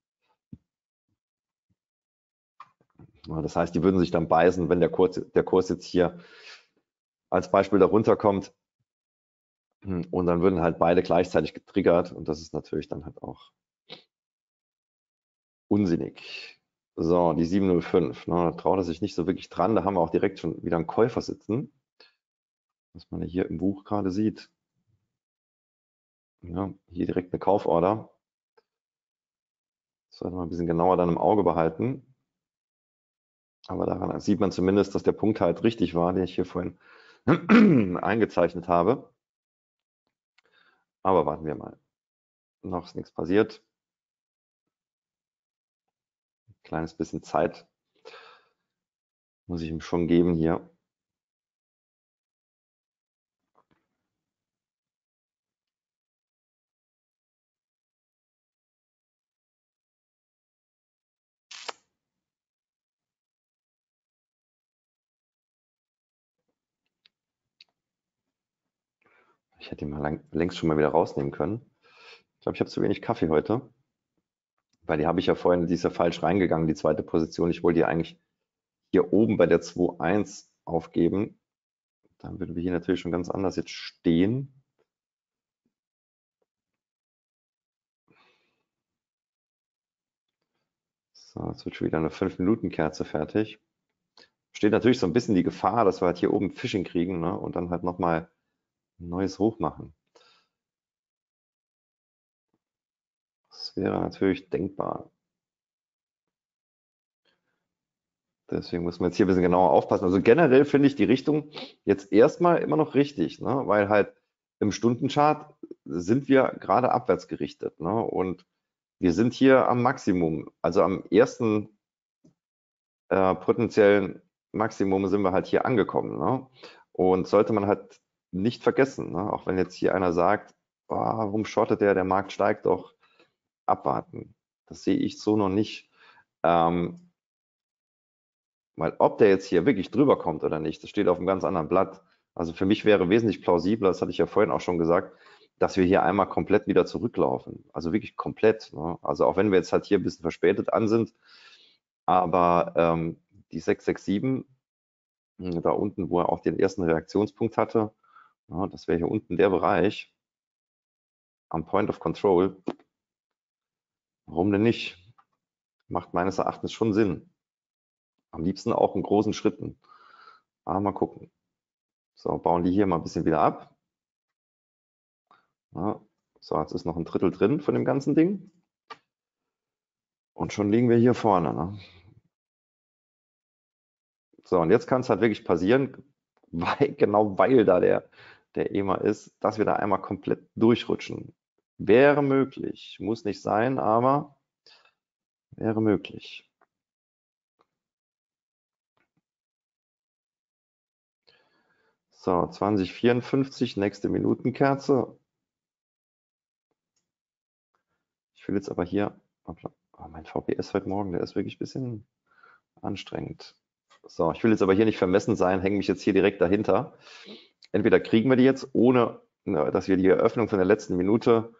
Speaker 2: Ja, das heißt, die würden sich dann beißen, wenn der Kurs jetzt hier als Beispiel da runterkommt. Und dann würden halt beide gleichzeitig getriggert. Und das ist natürlich dann halt auch unsinnig. So, die 705, ne, da traut er sich nicht so wirklich dran. Da haben wir auch direkt schon wieder einen Käufer sitzen, was man ja hier im Buch gerade sieht. Ja, hier direkt eine Kauforder. Das sollte man ein bisschen genauer dann im Auge behalten. Aber daran sieht man zumindest, dass der Punkt halt richtig war, den ich hier vorhin eingezeichnet habe. Aber warten wir mal. Noch ist nichts passiert. Ein kleines bisschen Zeit muss ich ihm schon geben hier. Ich hätte ihn mal längst schon mal wieder rausnehmen können. Ich glaube, ich habe zu wenig Kaffee heute. Weil die habe ich ja vorhin, die ist ja falsch reingegangen, die zweite Position. Ich wollte die eigentlich hier oben bei der 2.1 aufgeben. Dann würden wir hier natürlich schon ganz anders jetzt stehen. So, jetzt wird schon wieder eine 5-Minuten-Kerze fertig. Steht natürlich so ein bisschen die Gefahr, dass wir halt hier oben Phishing kriegen, ne, und dann halt nochmal ein neues Hoch machen. Das wäre natürlich denkbar. Deswegen muss man jetzt hier ein bisschen genauer aufpassen. Also generell finde ich die Richtung jetzt erstmal immer noch richtig, ne? Weil halt im Stundenchart sind wir gerade abwärts gerichtet, ne? Und wir sind hier am Maximum, also am ersten potenziellen Maximum sind wir halt hier angekommen, ne? Und sollte man halt nicht vergessen, ne? Auch wenn jetzt hier einer sagt, oh, warum shortet der Markt steigt doch, abwarten. Das sehe ich so noch nicht. Weil ob der jetzt hier wirklich drüber kommt oder nicht, das steht auf einem ganz anderen Blatt. Also für mich wäre wesentlich plausibler, das hatte ich ja vorhin auch schon gesagt, dass wir hier einmal komplett wieder zurücklaufen. Also wirklich komplett. Ne? Also auch wenn wir jetzt halt hier ein bisschen verspätet an sind, aber die 667, da unten, wo er auch den ersten Reaktionspunkt hatte, ja, das wäre hier unten der Bereich am Point of Control. Warum denn nicht? Macht meines Erachtens schon Sinn. Am liebsten auch in großen Schritten. Aber mal gucken. So, bauen die hier mal ein bisschen wieder ab. Ja, so, jetzt ist noch ein Drittel drin von dem ganzen Ding. Und schon liegen wir hier vorne. Ne? So, und jetzt kann es halt wirklich passieren, genau weil da der EMA ist, dass wir da einmal komplett durchrutschen. Wäre möglich, muss nicht sein, aber wäre möglich. So, 2054, nächste Minutenkerze. Ich will jetzt aber hier, oh, mein VPS heute Morgen, der ist wirklich ein bisschen anstrengend. So, ich will jetzt aber hier nicht vermessen sein, hänge mich jetzt hier direkt dahinter. Entweder kriegen wir die jetzt, ohne dass wir die Eröffnung von der letzten Minute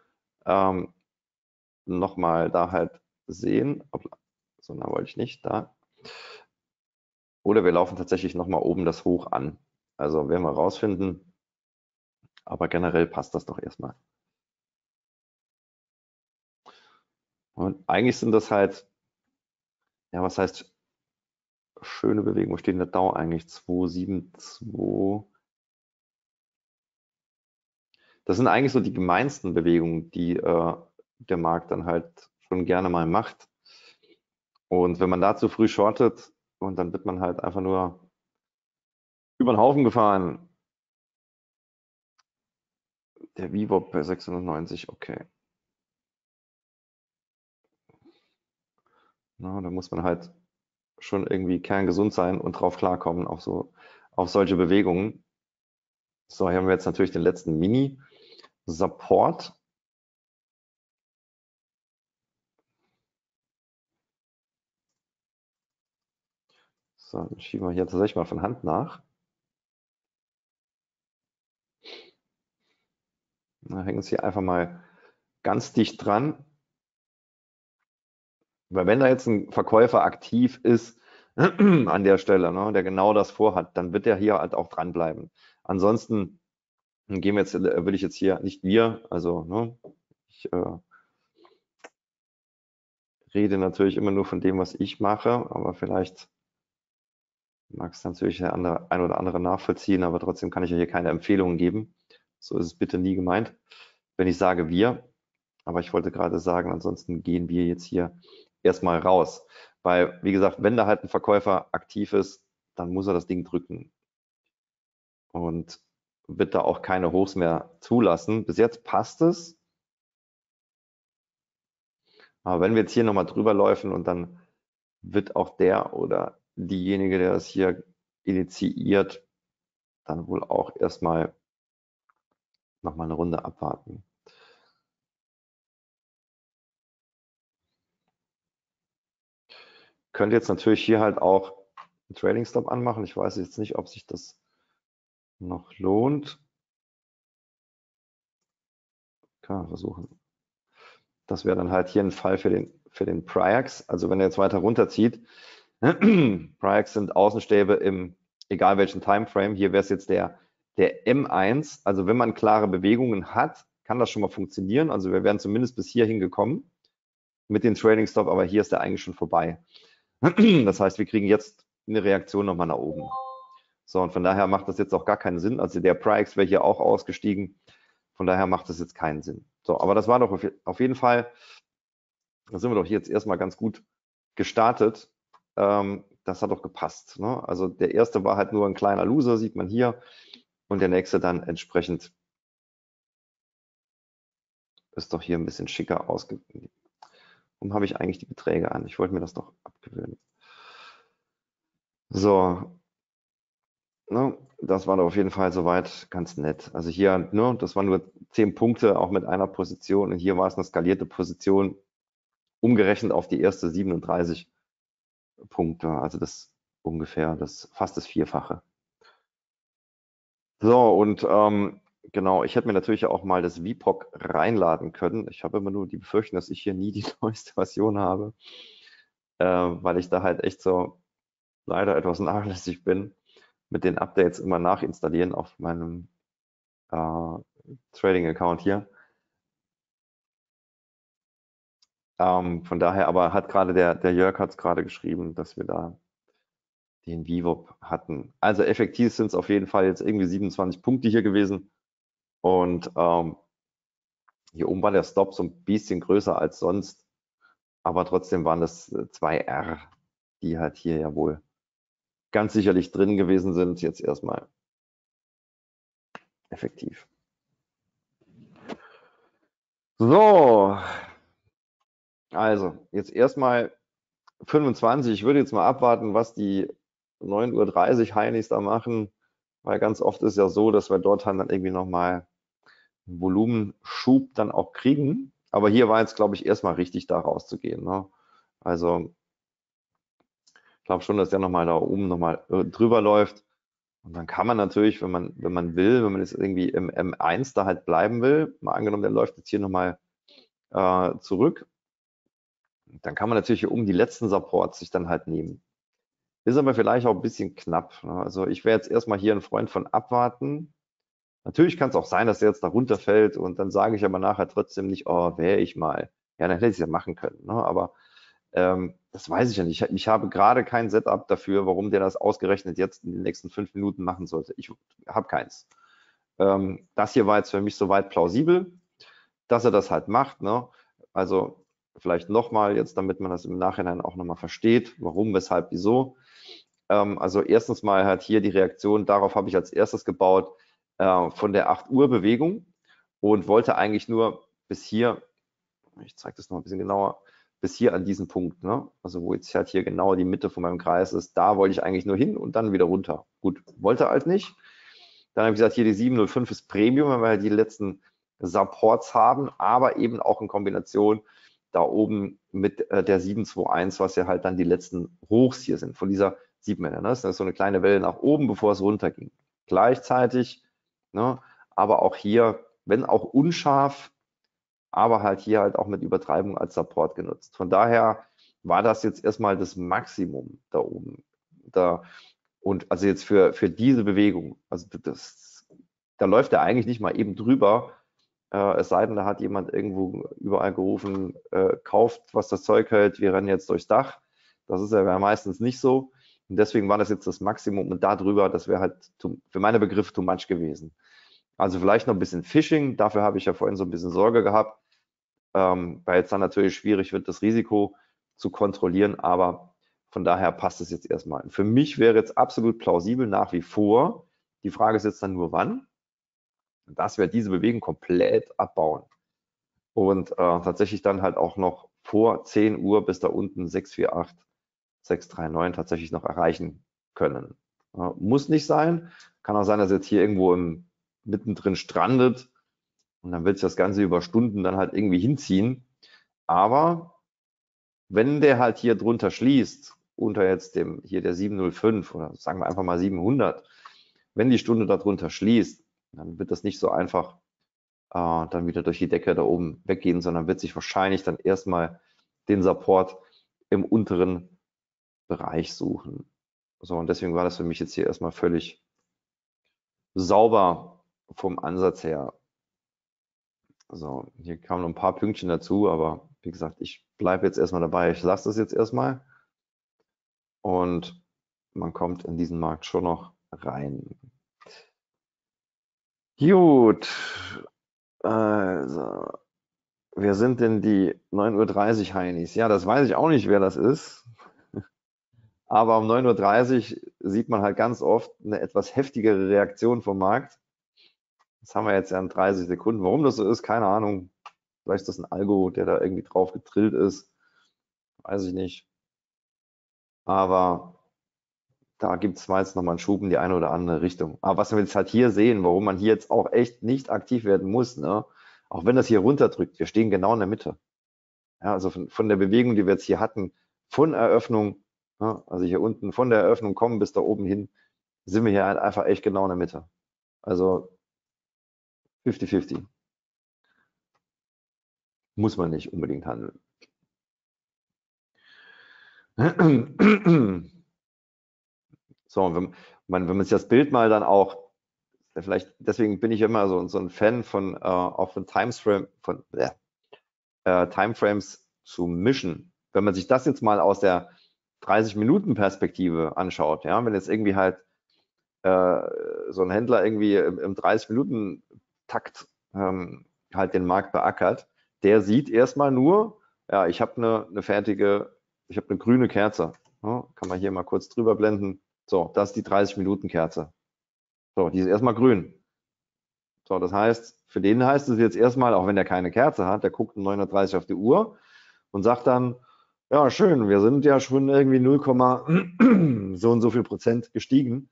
Speaker 2: nochmal da halt sehen. So, da wollte ich nicht, da. Oder wir laufen tatsächlich nochmal oben das Hoch an. Also werden wir rausfinden. Aber generell passt das doch erstmal. Und eigentlich sind das halt, ja, was heißt schöne Bewegung? Wo steht denn der Dow eigentlich? 272. Das sind eigentlich so die gemeinsten Bewegungen, die der Markt dann halt schon gerne mal macht. Und wenn man da zu früh shortet und dann wird man halt einfach nur über den Haufen gefahren. Der VWAP bei 690, okay. Na, da muss man halt schon irgendwie kerngesund sein und drauf klarkommen auf solche Bewegungen. So, hier haben wir jetzt natürlich den letzten Mini-Support. So, dann schieben wir hier tatsächlich mal von Hand nach. Da hängen wir hier einfach mal ganz dicht dran. Weil wenn da jetzt ein Verkäufer aktiv ist an der Stelle, ne, der genau das vorhat, dann wird er hier halt auch dranbleiben. Ansonsten gehen wir jetzt, würde ich jetzt hier, nicht wir, also ne, ich rede natürlich immer nur von dem, was ich mache, aber vielleicht mag es natürlich der ein oder andere nachvollziehen, aber trotzdem kann ich ja hier keine Empfehlungen geben. So ist es bitte nie gemeint, wenn ich sage wir. Aber ich wollte gerade sagen, ansonsten gehen wir jetzt hier erstmal raus. Weil, wie gesagt, wenn da halt ein Verkäufer aktiv ist, dann muss er das Ding drücken. Und wird da auch keine Hochs mehr zulassen. Bis jetzt passt es. Aber wenn wir jetzt hier nochmal drüber laufen und dann wird auch der oder diejenige, der das hier initiiert, dann wohl auch erstmal nochmal eine Runde abwarten. Könnt jetzt natürlich hier halt auch einen Trading Stop anmachen. Ich weiß jetzt nicht, ob sich das noch lohnt. Kann man versuchen. Das wäre dann halt hier ein Fall für den Priax. Also wenn er jetzt weiter runterzieht, Priax sind Außenstäbe im egal welchen Timeframe. Hier wäre es jetzt der M1. Also wenn man klare Bewegungen hat, kann das schon mal funktionieren. Also wir wären zumindest bis hierhin gekommen mit dem Trading Stop, aber hier ist der eigentlich schon vorbei. Das heißt, wir kriegen jetzt eine Reaktion nochmal nach oben. So, und von daher macht das jetzt auch gar keinen Sinn. Also der Priax wäre hier auch ausgestiegen. Von daher macht das jetzt keinen Sinn. So, aber das war doch auf jeden Fall, da sind wir doch jetzt erstmal ganz gut gestartet. Das hat doch gepasst. Ne? Also der erste war halt nur ein kleiner Loser, sieht man hier. Und der nächste dann entsprechend ist doch hier ein bisschen schicker ausgegeben. Warum habe ich eigentlich die Beträge an? Ich wollte mir das doch abgewöhnen. So, ne, das war doch auf jeden Fall soweit ganz nett. Also hier, ne, das waren nur 10 Punkte, auch mit einer Position. Und hier war es eine skalierte Position, umgerechnet auf die erste 37 Punkte. Also das ungefähr, fast das Vierfache. So, und genau, ich hätte mir natürlich auch mal das VPOC reinladen können. Ich habe immer nur die Befürchtung, dass ich hier nie die neueste Version habe, weil ich da halt echt so leider etwas nachlässig bin mit den Updates immer nachinstallieren auf meinem Trading-Account hier. Von daher aber hat gerade der Jörg hat es gerade geschrieben, dass wir da den VWAP hatten. Also effektiv sind es auf jeden Fall jetzt irgendwie 27 Punkte hier gewesen. Und hier oben war der Stop so ein bisschen größer als sonst. Aber trotzdem waren das 2 R, die halt hier ja wohl ganz sicherlich drin gewesen sind. Jetzt erstmal effektiv. So, also jetzt erstmal 25. Ich würde jetzt mal abwarten, was die 9:30 Uhr Heinis da machen, weil ganz oft ist ja so, dass wir dort dann irgendwie nochmal einen Volumenschub dann auch kriegen. Aber hier war jetzt, glaube ich, erstmal richtig da rauszugehen. Ne? Also ich glaube schon, dass der nochmal da oben nochmal drüber läuft. Und dann kann man natürlich, wenn man will, wenn man jetzt irgendwie im M1 da halt bleiben will, mal angenommen, der läuft jetzt hier nochmal zurück, dann kann man natürlich hier oben die letzten Supports sich dann halt nehmen. Ist aber vielleicht auch ein bisschen knapp. Ne? Also ich wäre jetzt erstmal hier ein Freund von abwarten. Natürlich kann es auch sein, dass der jetzt da runterfällt und dann sage ich aber nachher trotzdem nicht, oh, wäre ich mal. Ja, dann hätte ich es ja machen können. Ne? Aber das weiß ich ja nicht. Ich habe gerade kein Setup dafür, warum der das ausgerechnet jetzt in den nächsten 5 Minuten machen sollte. Ich habe keins. Das hier war jetzt für mich soweit plausibel, dass er das halt macht. Ne? Also vielleicht nochmal jetzt, damit man das im Nachhinein auch nochmal versteht, warum, weshalb, wieso. Also erstens mal halt hier die Reaktion, darauf habe ich als erstes gebaut, von der 8 Uhr Bewegung und wollte eigentlich nur bis hier, ich zeige das noch ein bisschen genauer, bis hier an diesen Punkt, ne? Also wo jetzt halt hier genau die Mitte von meinem Kreis ist, da wollte ich eigentlich nur hin und dann wieder runter. Gut, wollte halt nicht. Dann habe ich gesagt, hier die 705 ist Premium, weil wir halt die letzten Supports haben, aber eben auch in Kombination da oben mit der 721, was ja halt dann die letzten Hochs hier sind von dieser 7er. Ne? Das ist so eine kleine Welle nach oben, bevor es runterging. Gleichzeitig, ne, aber auch hier, wenn auch unscharf, aber halt hier halt auch mit Übertreibung als Support genutzt. Von daher war das jetzt erstmal das Maximum da oben. Und also jetzt für diese Bewegung, also da läuft er eigentlich nicht mal eben drüber, es sei denn, da hat jemand irgendwo überall gerufen, kauft, was das Zeug hält, wir rennen jetzt durchs Dach. Das ist ja meistens nicht so. Und deswegen war das jetzt das Maximum und da drüber, das wäre halt für meine Begriffe too much gewesen. Also vielleicht noch ein bisschen Phishing, dafür habe ich ja vorhin so ein bisschen Sorge gehabt, weil jetzt dann natürlich schwierig wird, das Risiko zu kontrollieren, aber von daher passt es jetzt erstmal. Für mich wäre jetzt absolut plausibel nach wie vor. Die Frage ist jetzt dann nur, wann, dass wir diese Bewegung komplett abbauen und tatsächlich dann halt auch noch vor 10 Uhr bis da unten 648, 639 tatsächlich noch erreichen können. Muss nicht sein, kann auch sein, dass jetzt hier irgendwo mittendrin strandet und dann wird sich das Ganze über Stunden dann halt irgendwie hinziehen. Aber wenn der halt hier drunter schließt, unter jetzt hier der 705 oder sagen wir einfach mal 700, wenn die Stunde darunter schließt, dann wird das nicht so einfach dann wieder durch die Decke da oben weggehen, sondern wird sich wahrscheinlich dann erstmal den Support im unteren Bereich suchen. So, und deswegen war das für mich jetzt hier erstmal völlig sauber vom Ansatz her. So, hier kamen noch ein paar Pünktchen dazu, aber wie gesagt, ich bleibe jetzt erstmal dabei. Ich lasse das jetzt erstmal und man kommt in diesen Markt schon noch rein. Gut, also, wer sind denn die 9:30 Uhr Heinis? Ja, das weiß ich auch nicht, wer das ist. Aber um 9:30 Uhr sieht man halt ganz oft eine etwas heftigere Reaktion vom Markt. Das haben wir jetzt ja in 30 Sekunden. Warum das so ist, keine Ahnung. Vielleicht ist das ein Algo, der da irgendwie drauf getrillt ist. Weiß ich nicht. Aber da gibt es meist nochmal einen Schub in die eine oder andere Richtung. Aber was wir jetzt halt hier sehen, warum man hier jetzt auch echt nicht aktiv werden muss, ne? Auch wenn das hier runterdrückt, wir stehen genau in der Mitte. Ja, also von der Bewegung, die wir jetzt hier hatten, von Eröffnung, ne? Also hier unten von der Eröffnung kommen bis da oben hin, sind wir hier halt einfach echt genau in der Mitte. Also 50-50. Muss man nicht unbedingt handeln. So, und wenn man sich das Bild mal dann auch, vielleicht, deswegen bin ich immer so ein Fan von auch von Timeframes zu mischen. Wenn man sich das jetzt mal aus der 30-Minuten-Perspektive anschaut, ja, wenn jetzt irgendwie halt so ein Händler irgendwie im 30-Minuten-Takt halt den Markt beackert, der sieht erstmal nur, ja, ich habe ich habe eine grüne Kerze. Ja, kann man hier mal kurz drüber blenden. So, das ist die 30-Minuten-Kerze. So, die ist erstmal grün. So, das heißt, für den heißt es jetzt erstmal, auch wenn der keine Kerze hat, der guckt um 9:30 Uhr auf die Uhr und sagt dann, ja, schön, wir sind ja schon irgendwie 0, so und so viel Prozent gestiegen.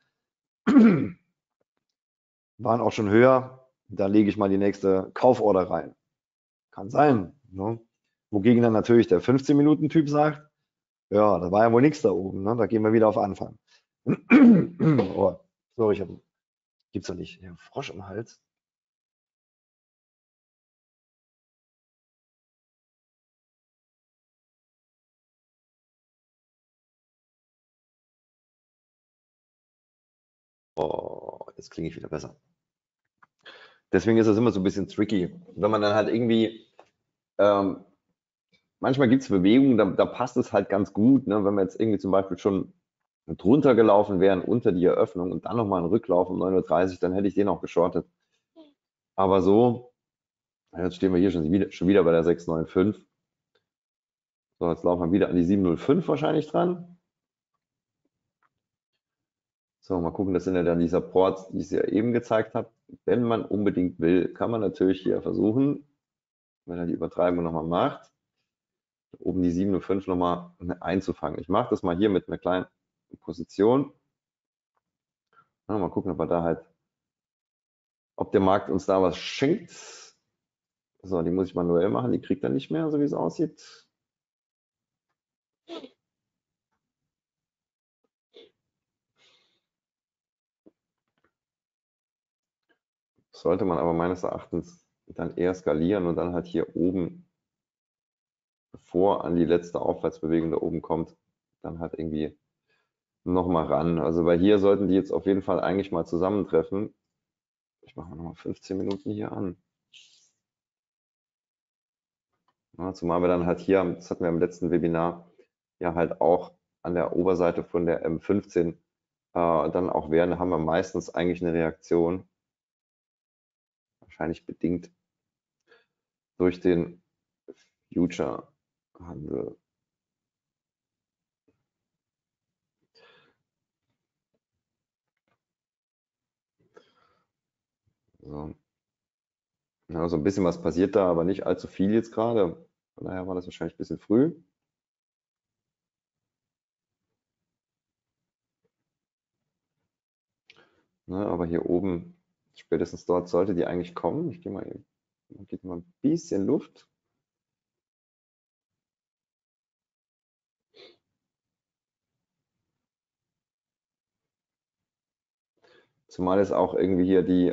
Speaker 2: Waren auch schon höher, da lege ich mal die nächste Kauforder rein. Kann sein. Ne? Wogegen dann natürlich der 15-Minuten-Typ sagt, ja, da war ja wohl nichts da oben, ne? Da gehen wir wieder auf Anfang. Oh, sorry, gibt's doch nicht. Ich hab einen Frosch im Hals. Oh, jetzt klinge ich wieder besser. Deswegen ist das immer so ein bisschen tricky. Wenn man dann halt irgendwie, manchmal gibt es Bewegungen, da passt es halt ganz gut, ne? Wenn wir jetzt irgendwie zum Beispiel schon drunter gelaufen wären unter die Eröffnung und dann nochmal einen Rücklauf um 9:30 Uhr, dann hätte ich den auch geschortet. Aber so, jetzt stehen wir hier schon wieder bei der 6,95. So, jetzt laufen wir wieder an die 7,05 wahrscheinlich dran. So, mal gucken, das sind ja dann die Supports, die ich ja eben gezeigt habe. Wenn man unbedingt will, kann man natürlich hier versuchen, wenn er die Übertreibung nochmal macht, oben die 7,05 nochmal einzufangen. Ich mache das mal hier mit einer kleinen Position. Ja, mal gucken, ob der Markt uns da was schenkt. So, die muss ich manuell machen, die kriegt er nicht mehr, so wie es aussieht. Sollte man aber meines Erachtens dann eher skalieren und dann halt hier oben, bevor an die letzte Aufwärtsbewegung da oben kommt, dann halt irgendwie nochmal ran. Also weil hier sollten die jetzt auf jeden Fall eigentlich mal zusammentreffen. Ich mache mal nochmal 15 Minuten hier an. Ja, zumal wir dann halt hier, das hatten wir im letzten Webinar, ja halt auch an der Oberseite von der M15 dann auch wären, haben wir meistens eigentlich eine Reaktion, wahrscheinlich bedingt durch den Future-Handel. So. Ja, so ein bisschen was passiert da, aber nicht allzu viel jetzt gerade. Von daher war das wahrscheinlich ein bisschen früh. Ne, aber hier oben, spätestens dort sollte die eigentlich kommen. Ich gehe mal eben, geht mal ein bisschen Luft. Zumal es auch irgendwie hier die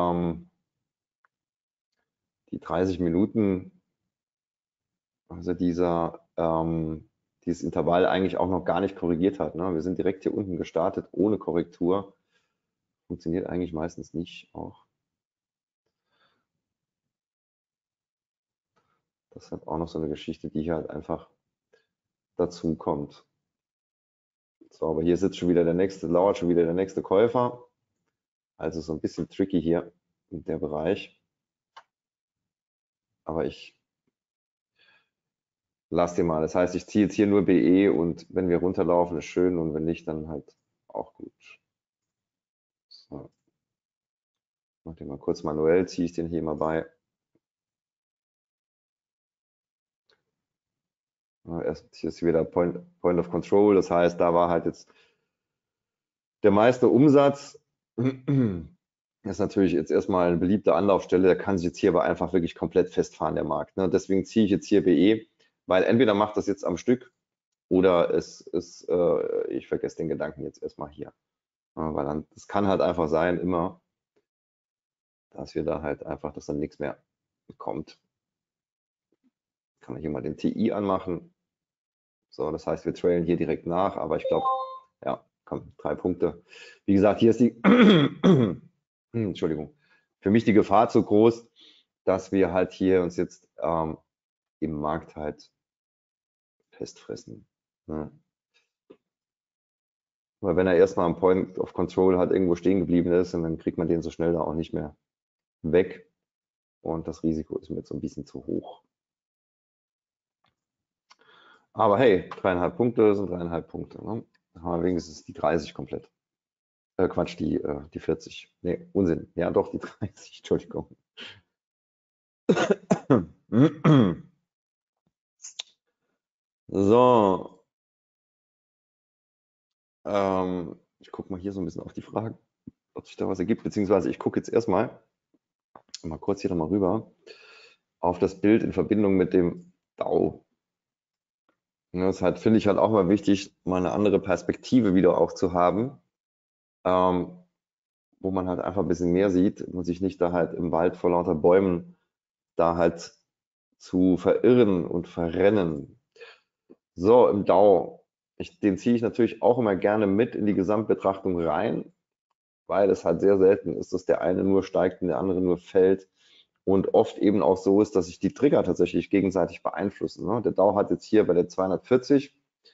Speaker 2: 30 Minuten, also dieses Intervall eigentlich auch noch gar nicht korrigiert hat. Ne? Wir sind direkt hier unten gestartet, ohne Korrektur. Funktioniert eigentlich meistens nicht auch. Das ist halt auch noch so eine Geschichte, die hier halt einfach dazu kommt. So, aber hier sitzt schon wieder lauert schon wieder der nächste Käufer. Also so ein bisschen tricky hier in der Bereich. Aber ich lasse den mal. Das heißt, ich ziehe jetzt hier nur BE und wenn wir runterlaufen, ist schön und wenn nicht, dann halt auch gut. So. Mach den mal kurz manuell, ziehe ich den hier mal bei. Hier ist wieder Point of Control, das heißt, da war halt jetzt der meiste Umsatz. Das ist natürlich jetzt erstmal eine beliebte Anlaufstelle, der kann sich jetzt hier aber einfach wirklich komplett festfahren, der Markt. Ne? Deswegen ziehe ich jetzt hier BE, weil entweder macht das jetzt am Stück oder ich vergesse den Gedanken jetzt erstmal hier. Ja, weil dann, das kann halt einfach sein, immer, dass wir da halt einfach, dass dann nichts mehr kommt. Kann ich hier mal den TI anmachen. So, das heißt, wir trailen hier direkt nach, aber ich glaube, ja, komm, 3 Punkte. Wie gesagt, hier ist die, Entschuldigung, für mich die Gefahr zu groß, dass wir halt hier uns jetzt im Markt halt festfressen. Ne? Weil wenn er erstmal am Point of Control halt irgendwo stehen geblieben ist, und dann kriegt man den so schnell da auch nicht mehr weg. Und das Risiko ist mir jetzt so ein bisschen zu hoch. Aber hey, 3,5 Punkte sind 3,5 Punkte. Ne? Dann haben wir wenigstens die 30 komplett. Quatsch, die 40. Nee, Unsinn. Ja, doch, die 30, Entschuldigung. So. Ich gucke mal hier so ein bisschen auf die Fragen, ob sich da was ergibt. Beziehungsweise ich gucke jetzt erstmal mal kurz hier nochmal rüber auf das Bild in Verbindung mit dem DAO. Ja, das halt, finde ich halt auch mal wichtig, mal eine andere Perspektive wieder auch zu haben, wo man halt einfach ein bisschen mehr sieht und sich nicht da halt im Wald vor lauter Bäumen da halt zu verirren und verrennen. So, im DAO, den ziehe ich natürlich auch immer gerne mit in die Gesamtbetrachtung rein, weil es halt sehr selten ist, dass der eine nur steigt und der andere nur fällt. Und oft eben auch so ist, dass sich die Trigger tatsächlich gegenseitig beeinflussen. Ne? Der DAO hat jetzt hier bei der 240,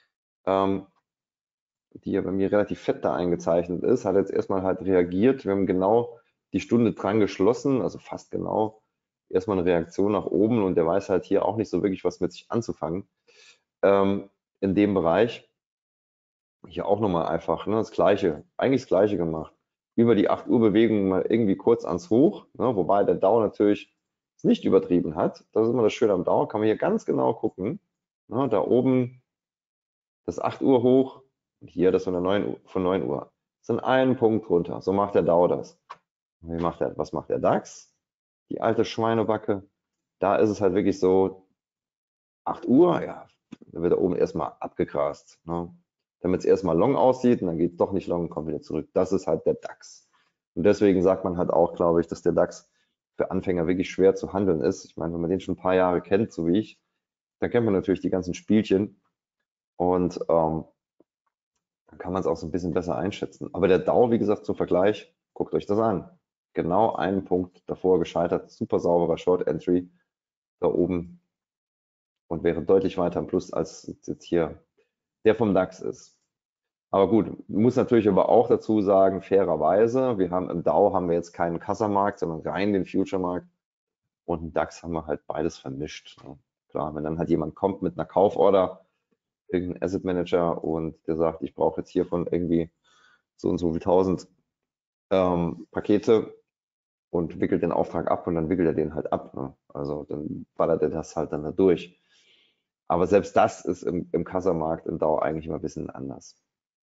Speaker 2: die ja bei mir relativ fett da eingezeichnet ist, hat jetzt erstmal halt reagiert. Wir haben genau die Stunde dran geschlossen, also fast genau. Erstmal eine Reaktion nach oben und der weiß halt hier auch nicht so wirklich was mit sich anzufangen. In dem Bereich hier auch nochmal einfach das Gleiche, eigentlich das Gleiche gemacht. Über die 8 Uhr Bewegung mal irgendwie kurz ans Hoch, ne, wobei der DAO natürlich es nicht übertrieben hat. Das ist immer das Schöne am DAO, kann man hier ganz genau gucken. Ne, da oben das 8 Uhr hoch und hier das von 9 Uhr. Das sind einen Punkt runter. So macht der DAO das. Was macht der DAX? Die alte Schweinebacke. Da ist es halt wirklich so, 8 Uhr, ja, da wird da oben erstmal abgegrast. Ne? Damit es erstmal long aussieht und dann geht es doch nicht long und kommt wieder zurück. Das ist halt der DAX. Und deswegen sagt man halt auch, glaube ich, dass der DAX für Anfänger wirklich schwer zu handeln ist. Ich meine, wenn man den schon ein paar Jahre kennt, so wie ich, dann kennt man natürlich die ganzen Spielchen und dann kann man es auch so ein bisschen besser einschätzen. Aber der DAO, wie gesagt, zum Vergleich, guckt euch das an. Genau einen Punkt davor gescheitert, super sauberer Short Entry da oben und wäre deutlich weiter im Plus, als jetzt hier der vom DAX ist. Aber gut, muss natürlich aber auch dazu sagen, fairerweise, wir haben im DAO haben wir jetzt keinen Kassamarkt, sondern rein den Future-Markt und im DAX haben wir halt beides vermischt. Ne? Klar, wenn dann halt jemand kommt mit einer Kauforder, irgendein Asset Manager und der sagt, ich brauche jetzt hiervon irgendwie so und so wie 1000 Pakete und wickelt den Auftrag ab und dann wickelt er den halt ab. Ne? Also dann ballert er das halt dann da durch. Aber selbst das ist im Kassamarkt im DAO eigentlich immer ein bisschen anders.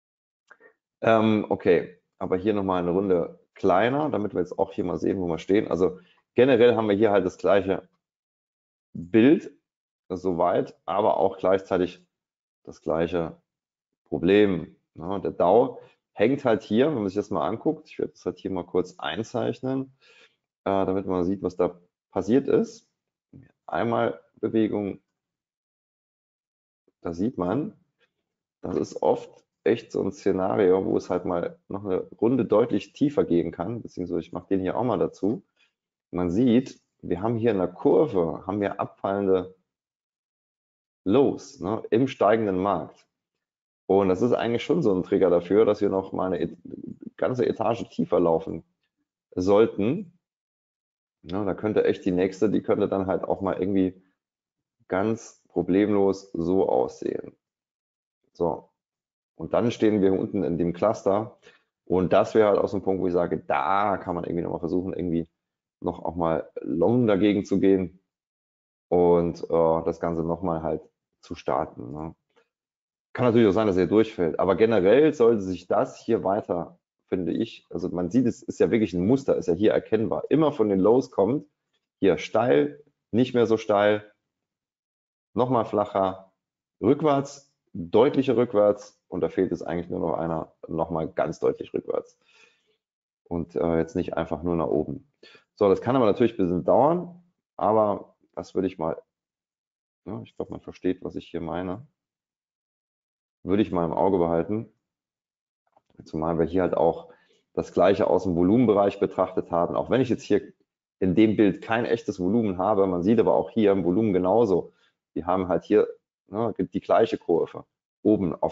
Speaker 2: Okay, aber hier nochmal eine Runde kleiner, damit wir jetzt auch hier mal sehen, wo wir stehen. Also generell haben wir hier halt das gleiche Bild soweit, aber auch gleichzeitig das gleiche Problem. Ne? Der DAO hängt halt hier, wenn man sich das mal anguckt, ich werde das halt hier mal kurz einzeichnen, damit man sieht, was da passiert ist. Einmal Bewegung, da sieht man, das ist oft echt so ein Szenario, wo es halt mal noch eine Runde deutlich tiefer gehen kann, beziehungsweise ich mache den hier auch mal dazu. Man sieht, wir haben hier in der Kurve, haben wir abfallende Lows, ne, im steigenden Markt. Und das ist eigentlich schon so ein Trigger dafür, dass wir noch mal eine ganze Etage tiefer laufen sollten. Ja, da könnte echt die nächste, die könnte dann halt auch mal irgendwie ganz problemlos so aussehen. So, und dann stehen wir unten in dem Cluster und das wäre halt auch so ein Punkt, wo ich sage, da kann man irgendwie nochmal versuchen, irgendwie noch auch mal long dagegen zu gehen und das Ganze nochmal halt zu starten. Ne? Kann natürlich auch sein, dass er durchfällt, aber generell sollte sich das hier weiter, finde ich, also man sieht, es ist ja wirklich ein Muster, ist ja hier erkennbar, immer von den Lows kommt, hier steil, nicht mehr so steil, nochmal flacher, rückwärts, deutlicher rückwärts und da fehlt es eigentlich nur noch einer nochmal ganz deutlich rückwärts und jetzt nicht einfach nur nach oben. So, das kann aber natürlich ein bisschen dauern, aber das würde ich mal, ja, ich glaube, man versteht, was ich hier meine, würde ich mal im Auge behalten, zumal wir hier halt auch das Gleiche aus dem Volumenbereich betrachtet haben, auch wenn ich jetzt hier in dem Bild kein echtes Volumen habe, man sieht aber auch hier im Volumen genauso. Wir haben halt hier die gleiche Kurve oben auf der,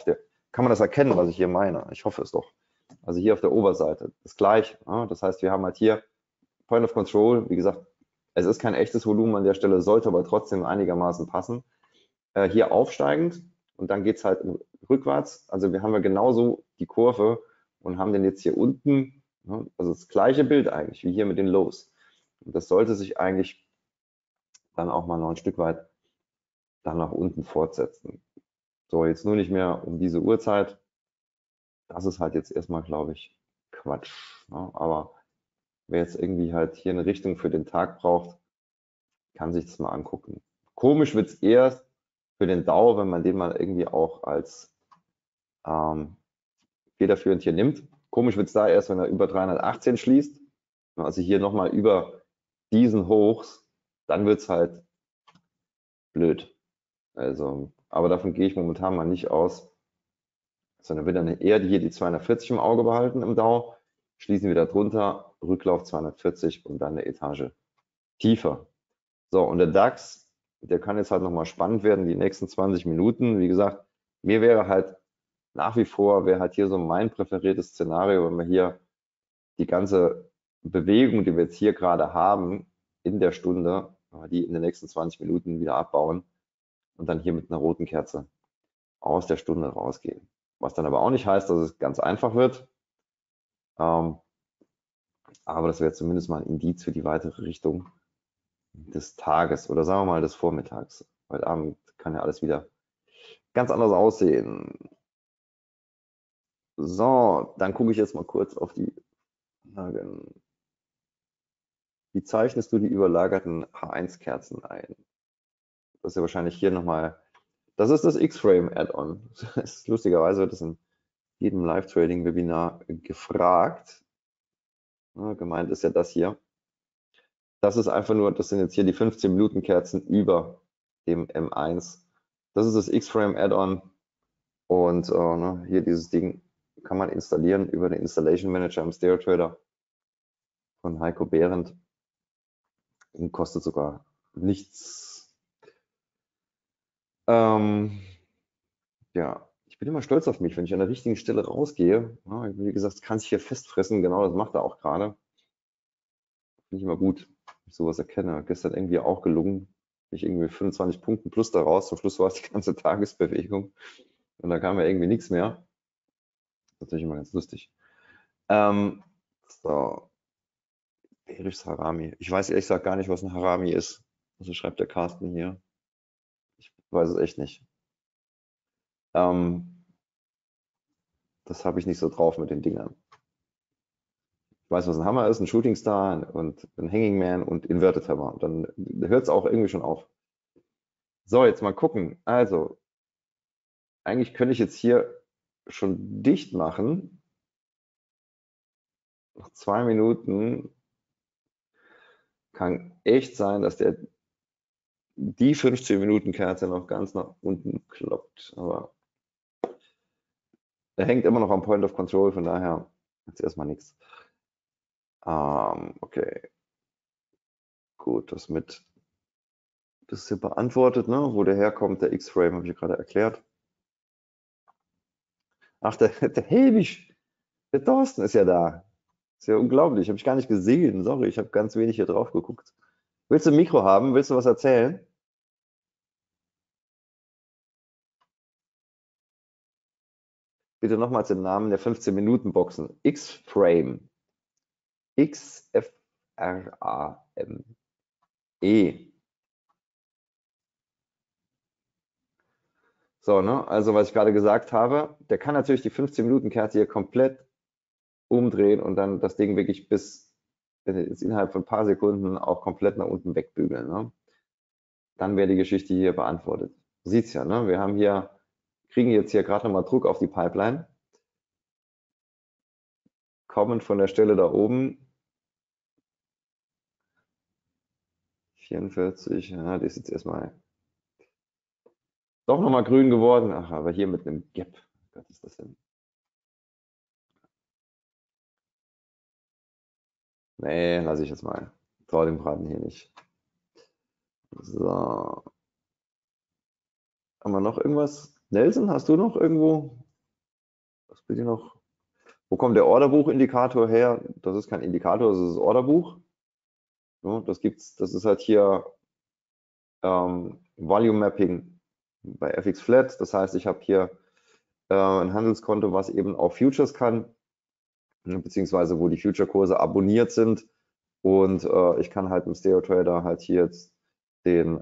Speaker 2: kann man das erkennen, was ich hier meine? Ich hoffe es doch. Also hier auf der Oberseite das gleiche. Ja? Das heißt, wir haben halt hier Point of Control. Wie gesagt, es ist kein echtes Volumen an der Stelle, sollte aber trotzdem einigermaßen passen. Hier aufsteigend und dann geht es halt rückwärts. Also wir haben ja genauso die Kurve und haben den jetzt hier unten, ne? Also das gleiche Bild eigentlich wie hier mit den Lows. Und das sollte sich eigentlich dann auch mal noch ein Stück weit dann nach unten fortsetzen. So, jetzt nur nicht mehr um diese Uhrzeit. Das ist halt jetzt erstmal, glaube ich, Quatsch. Ne? Aber wer jetzt irgendwie halt hier eine Richtung für den Tag braucht, kann sich das mal angucken. Komisch wird es eher für den Dow, wenn man den mal irgendwie auch als federführend hier nimmt. Komisch wird es da erst, wenn er über 318 schließt. Also hier nochmal über diesen Hochs, dann wird es halt blöd. Also, aber davon gehe ich momentan mal nicht aus, sondern wird dann eher hier die 240 im Auge behalten im Dow, schließen wieder drunter, Rücklauf 240 und dann eine Etage tiefer. So, und der DAX, der kann jetzt halt nochmal spannend werden, die nächsten 20 Minuten. Wie gesagt, mir wäre halt nach wie vor, wäre halt hier so mein präferiertes Szenario, wenn wir hier die ganze Bewegung, die wir jetzt hier gerade haben, in der Stunde, die in den nächsten 20 Minuten wieder abbauen und dann hier mit einer roten Kerze aus der Stunde rausgehen. Was dann aber auch nicht heißt, dass es ganz einfach wird. Aber das wäre zumindest mal ein Indiz für die weitere Richtung des Tages oder sagen wir mal des Vormittags. Heute Abend kann ja alles wieder ganz anders aussehen. So, dann gucke ich jetzt mal kurz auf die Lagen. Wie zeichnest du die überlagerten H1-Kerzen ein? Das ist ja wahrscheinlich hier nochmal, das ist das X-Frame Add-on. Lustigerweise wird das in jedem Live-Trading-Webinar gefragt. Ja, gemeint ist ja das hier. Das ist einfach nur, das sind jetzt hier die 15 Minuten Kerzen über dem M1. Das ist das X-Frame Add-on und ne, hier dieses Ding kann man installieren über den Installation Manager im Stereo Trader von Heiko Behrendt und kostet sogar nichts. Ja, ich bin immer stolz auf mich, wenn ich an der richtigen Stelle rausgehe. Ja, wie gesagt, kann sich hier festfressen, genau das macht er auch gerade. Finde ich immer gut, wenn ich sowas erkenne. Gestern irgendwie auch gelungen. Ich irgendwie 25 Punkten plus daraus. Zum Schluss war es die ganze Tagesbewegung. Und da kam ja irgendwie nichts mehr. Das ist natürlich immer ganz lustig. So. Berichs Harami. Ich weiß ehrlich gesagt gar nicht, was ein Harami ist. Also schreibt der Carsten hier. Ich weiß es echt nicht. Das habe ich nicht so drauf mit den Dingern. Ich weiß, was ein Hammer ist, ein Shooting Star und ein Hanging Man und Inverted Hammer. Und dann hört es auch irgendwie schon auf. So, jetzt mal gucken. Also, eigentlich könnte ich jetzt hier schon dicht machen. Nach 2 Minuten kann echt sein, dass der die 15 Minuten Kerze noch ganz nach unten kloppt. Aber er hängt immer noch am Point of Control, von daher jetzt erstmal nichts. Okay. Gut, das ist hier beantwortet, ne? Wo der herkommt, der X-Frame, habe ich ja gerade erklärt. Ach, der Helwig, der Thorsten ist ja da. Ist ja unglaublich, habe ich gar nicht gesehen. Sorry, ich habe ganz wenig hier drauf geguckt. Willst du ein Mikro haben? Willst du was erzählen? Bitte nochmals den Namen der 15-Minuten-Boxen. X-Frame. X-F-R-A-M-E. So, ne? Also, was ich gerade gesagt habe, der kann natürlich die 15-Minuten-Kerze hier komplett umdrehen und dann das Ding wirklich bis jetzt innerhalb von ein paar Sekunden auch komplett nach unten wegbügeln. Ne? Dann wäre die Geschichte hier beantwortet. Sieht's ja, ne? Wir haben hier, kriegen jetzt hier gerade nochmal Druck auf die Pipeline. Kommen von der Stelle da oben. 44, ja, die ist jetzt erstmal doch nochmal grün geworden. Ach, aber hier mit einem Gap. Was ist das denn? Nee, lasse ich jetzt mal. Trau dem Braten hier nicht. So. Haben wir noch irgendwas? Nelson, hast du noch irgendwo Was will ich noch? Wo kommt der Orderbuch-Indikator her? Das ist kein Indikator, das ist das Orderbuch. Ja, das ist halt hier Volume Mapping bei FX Flat. Das heißt, ich habe hier ein Handelskonto, was eben auch Futures kann, beziehungsweise wo die Future-Kurse abonniert sind. Und ich kann halt im Stereo Trader halt hier jetzt den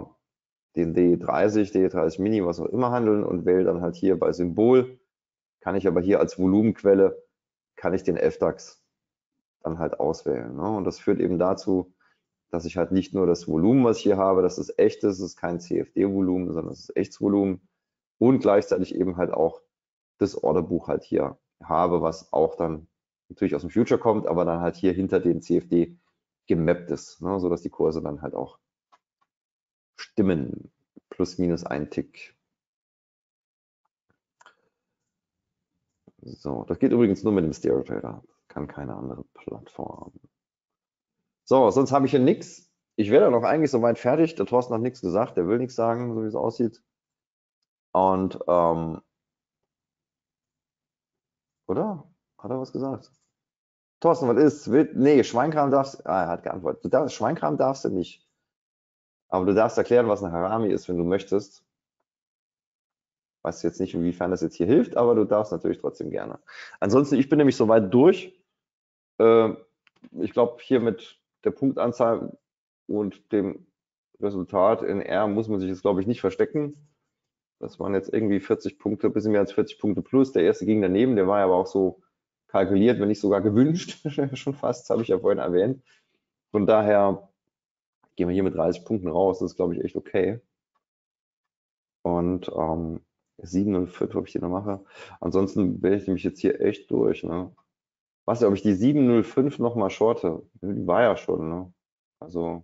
Speaker 2: D30, D30 Mini, was auch immer handeln und wähle dann halt hier bei Symbol, kann ich aber hier als Volumenquelle, kann ich den FDAX dann halt auswählen. Ne? Und das führt eben dazu, dass ich halt nicht nur das Volumen, was ich hier habe, dass es echt ist, es ist kein CFD-Volumen, sondern es ist echtes Volumen und gleichzeitig eben halt auch das Orderbuch halt hier habe, was auch dann natürlich aus dem Future kommt, aber dann halt hier hinter den CFD gemappt ist, ne? Sodass die Kurse dann halt auch stimmen. Plus minus ein Tick. So, das geht übrigens nur mit dem Stereo Trader. Kann keine andere Plattform. So, sonst habe ich hier nichts. Ich wäre dann auch eigentlich soweit fertig. Der Thorsten hat nichts gesagt, der will nichts sagen, so wie es aussieht. Und, oder? Hat er was gesagt? Thorsten, was ist? Nee, Schweinkram darfst du. Er hat geantwortet. Schweinkram darfst du nicht. Aber du darfst erklären, was ein Harami ist, wenn du möchtest. Weiß jetzt nicht, inwiefern das jetzt hier hilft, aber du darfst natürlich trotzdem gerne. Ansonsten, ich bin nämlich soweit durch. Ich glaube, hier mit der Punktanzahl und dem Resultat in R muss man sich jetzt, glaube ich, nicht verstecken. Das waren jetzt irgendwie 40 Punkte, ein bisschen mehr als 40 Punkte plus. Der erste ging daneben, der war ja aber auch so kalkuliert, wenn nicht sogar gewünscht, schon fast, habe ich ja vorhin erwähnt. Von daher gehen wir hier mit 30 Punkten raus, das ist, glaube ich, echt okay. Und 7,05, ob ich die noch mache. Ansonsten wäre ich nämlich jetzt hier echt durch. Ne? Was, ob ich die 7,05 nochmal shorte? Die war ja schon. Ne? Also,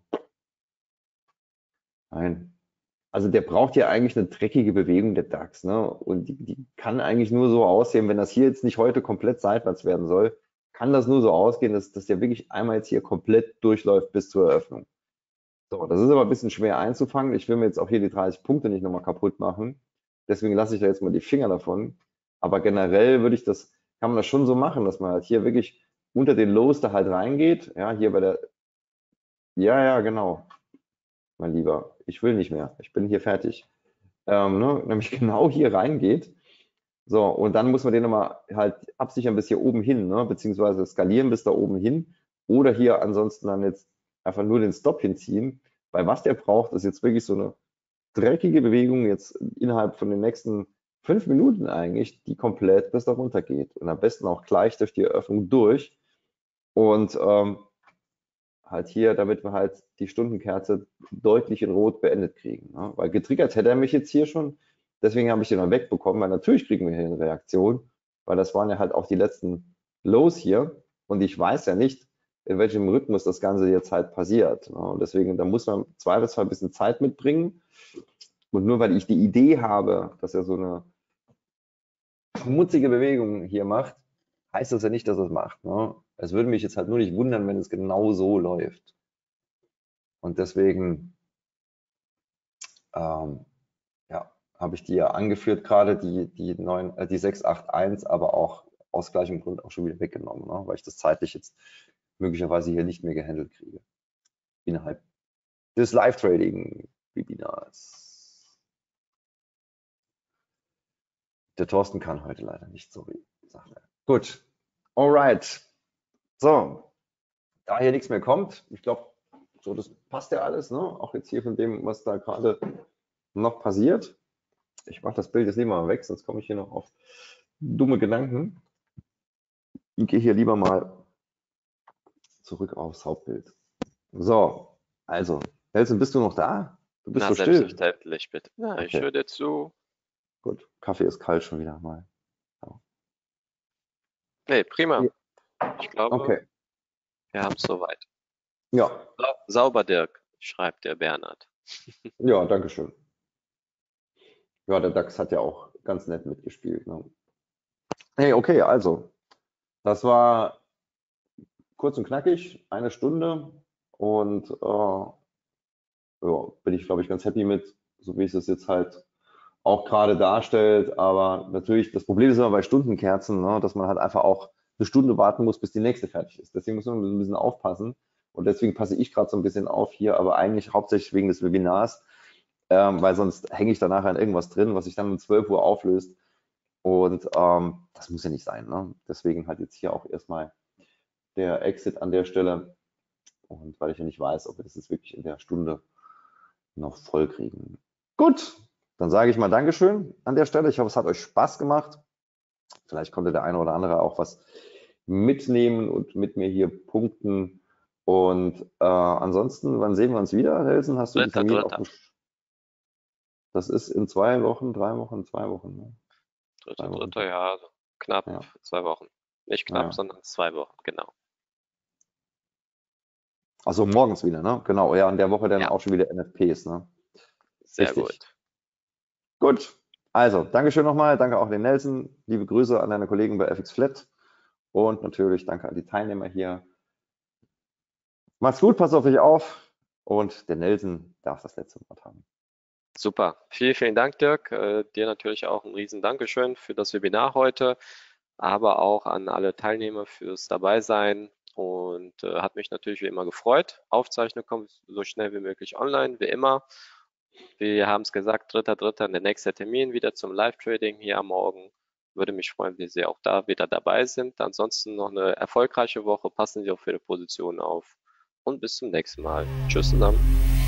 Speaker 2: nein. Also der braucht ja eigentlich eine dreckige Bewegung, der DAX. Ne? Und die kann eigentlich nur so aussehen, wenn das hier jetzt nicht heute komplett seitwärts werden soll, kann das nur so ausgehen, dass der wirklich einmal jetzt hier komplett durchläuft bis zur Eröffnung. So, das ist aber ein bisschen schwer einzufangen. Ich will mir jetzt auch hier die 30 Punkte nicht nochmal kaputt machen. Deswegen lasse ich da jetzt mal die Finger davon. Aber generell kann man das schon so machen, dass man halt hier wirklich unter den Lows da halt reingeht. Ja, hier bei der, ja, genau, mein Lieber, ich will nicht mehr. Ich bin hier fertig. Ne, nämlich genau hier reingeht. So, und dann muss man den nochmal halt absichern bis hier oben hin, ne, beziehungsweise skalieren bis da oben hin. Oder hier ansonsten dann jetzt einfach nur den Stop hinziehen. Weil was der braucht, ist jetzt wirklich so eine dreckige Bewegung jetzt innerhalb von den nächsten 5 Minuten eigentlich, die komplett bis da runter geht. Und am besten auch gleich durch die Eröffnung durch. Und halt hier, damit wir halt die Stundenkerze deutlich in Rot beendet kriegen. Ne? Weil getriggert hätte er mich jetzt hier schon. Deswegen habe ich den dann wegbekommen, weil natürlich kriegen wir hier eine Reaktion, weil das waren ja halt auch die letzten Lows hier. Und ich weiß ja nicht, in welchem Rhythmus das Ganze jetzt halt passiert. Ne? Und deswegen, da muss man zweifelsfall ein bisschen Zeit mitbringen. Und nur weil ich die Idee habe, dass er so eine schmutzige Bewegung hier macht, heißt das ja nicht, dass er es macht. Ne? Es würde mich jetzt halt nur nicht wundern, wenn es genau so läuft. Und deswegen ja, habe ich die ja angeführt gerade, die 681, aber auch aus gleichem Grund auch schon wieder weggenommen, ne? Weil ich das zeitlich jetzt möglicherweise hier nicht mehr gehandelt kriege. Innerhalb des Live-Trading-Webinars. Der Thorsten kann heute leider nicht, sorry. Gut, alright. So, da hier nichts mehr kommt, ich glaube, so das passt ja alles, ne? Auch jetzt hier von dem, was da gerade noch passiert. Ich mache das Bild jetzt lieber mal weg, sonst komme ich hier noch auf dumme Gedanken. Ich gehe hier lieber mal zurück aufs Hauptbild. So, also, Nelson, bist du noch da? Du bist so still.
Speaker 1: Selbstverständlich, bitte. Ja, okay. Ich höre dir zu.
Speaker 2: Gut, Kaffee ist kalt schon wieder mal.
Speaker 1: Ja. Nee, prima. Ich glaube,
Speaker 2: okay.
Speaker 1: Wir haben es soweit.
Speaker 2: Ja.
Speaker 1: Sauber, Dirk, schreibt der Bernhard.
Speaker 2: Ja, danke schön. Ja, der DAX hat ja auch ganz nett mitgespielt. Ne? Hey, okay, also, das war kurz und knackig, 1 Stunde und ja, bin ich, glaube ich, ganz happy mit, so wie ich es jetzt halt auch gerade darstellt. Aber natürlich, das Problem ist immer bei Stundenkerzen, ne, dass man halt einfach auch eine Stunde warten muss, bis die nächste fertig ist. Deswegen muss man ein bisschen aufpassen. Und deswegen passe ich gerade so ein bisschen auf hier, aber eigentlich hauptsächlich wegen des Webinars, weil sonst hänge ich danach an irgendwas drin, was sich dann um 12 Uhr auflöst. Und das muss ja nicht sein. Ne? Deswegen halt jetzt hier auch erstmal der Exit an der Stelle. Und weil ich ja nicht weiß, ob wir das jetzt wirklich in der Stunde noch voll kriegen. Gut, dann sage ich mal Dankeschön an der Stelle. Ich hoffe, es hat euch Spaß gemacht. Vielleicht konnte der eine oder andere auch was mitnehmen und mit mir hier punkten. Und ansonsten, wann sehen wir uns wieder, Nelson? Hast du die
Speaker 1: Dritter,
Speaker 2: Termine auch
Speaker 1: dritter,
Speaker 2: Das ist in 2 Wochen, 3 Wochen, 2 Wochen. Ne?
Speaker 1: dritter,
Speaker 2: 2 Wochen.
Speaker 1: dritter, ja, also knapp
Speaker 2: Ja,
Speaker 1: 2 Wochen. Nicht knapp,
Speaker 2: ja.
Speaker 1: sondern 2 Wochen, genau.
Speaker 2: Also morgens wieder, ne? Genau, ja, in der Woche dann
Speaker 1: Ja,
Speaker 2: auch schon wieder NFPs, ne?
Speaker 1: sehr
Speaker 2: Richtig.
Speaker 1: gut.
Speaker 2: Gut. Also, Dankeschön nochmal. Danke auch den Nelson. Liebe Grüße an deine Kollegen bei FX Flat. Und natürlich danke an die Teilnehmer hier. Macht's gut, passt auf euch auf. Und der Nelson darf das letzte Wort haben.
Speaker 1: Super. Vielen, vielen Dank, Dirk. Dir natürlich auch ein riesen Dankeschön für das Webinar heute, aber auch an alle Teilnehmer fürs Dabeisein und hat mich natürlich wie immer gefreut. Aufzeichnung kommt so schnell wie möglich online, wie immer. Wir haben es gesagt, 3.3. der nächste Termin wieder zum Live-Trading hier am Morgen. Würde mich freuen, wenn Sie auch da wieder dabei sind. Ansonsten noch eine erfolgreiche Woche. Passen Sie auf Ihre Position auf und bis zum nächsten Mal. Tschüss zusammen.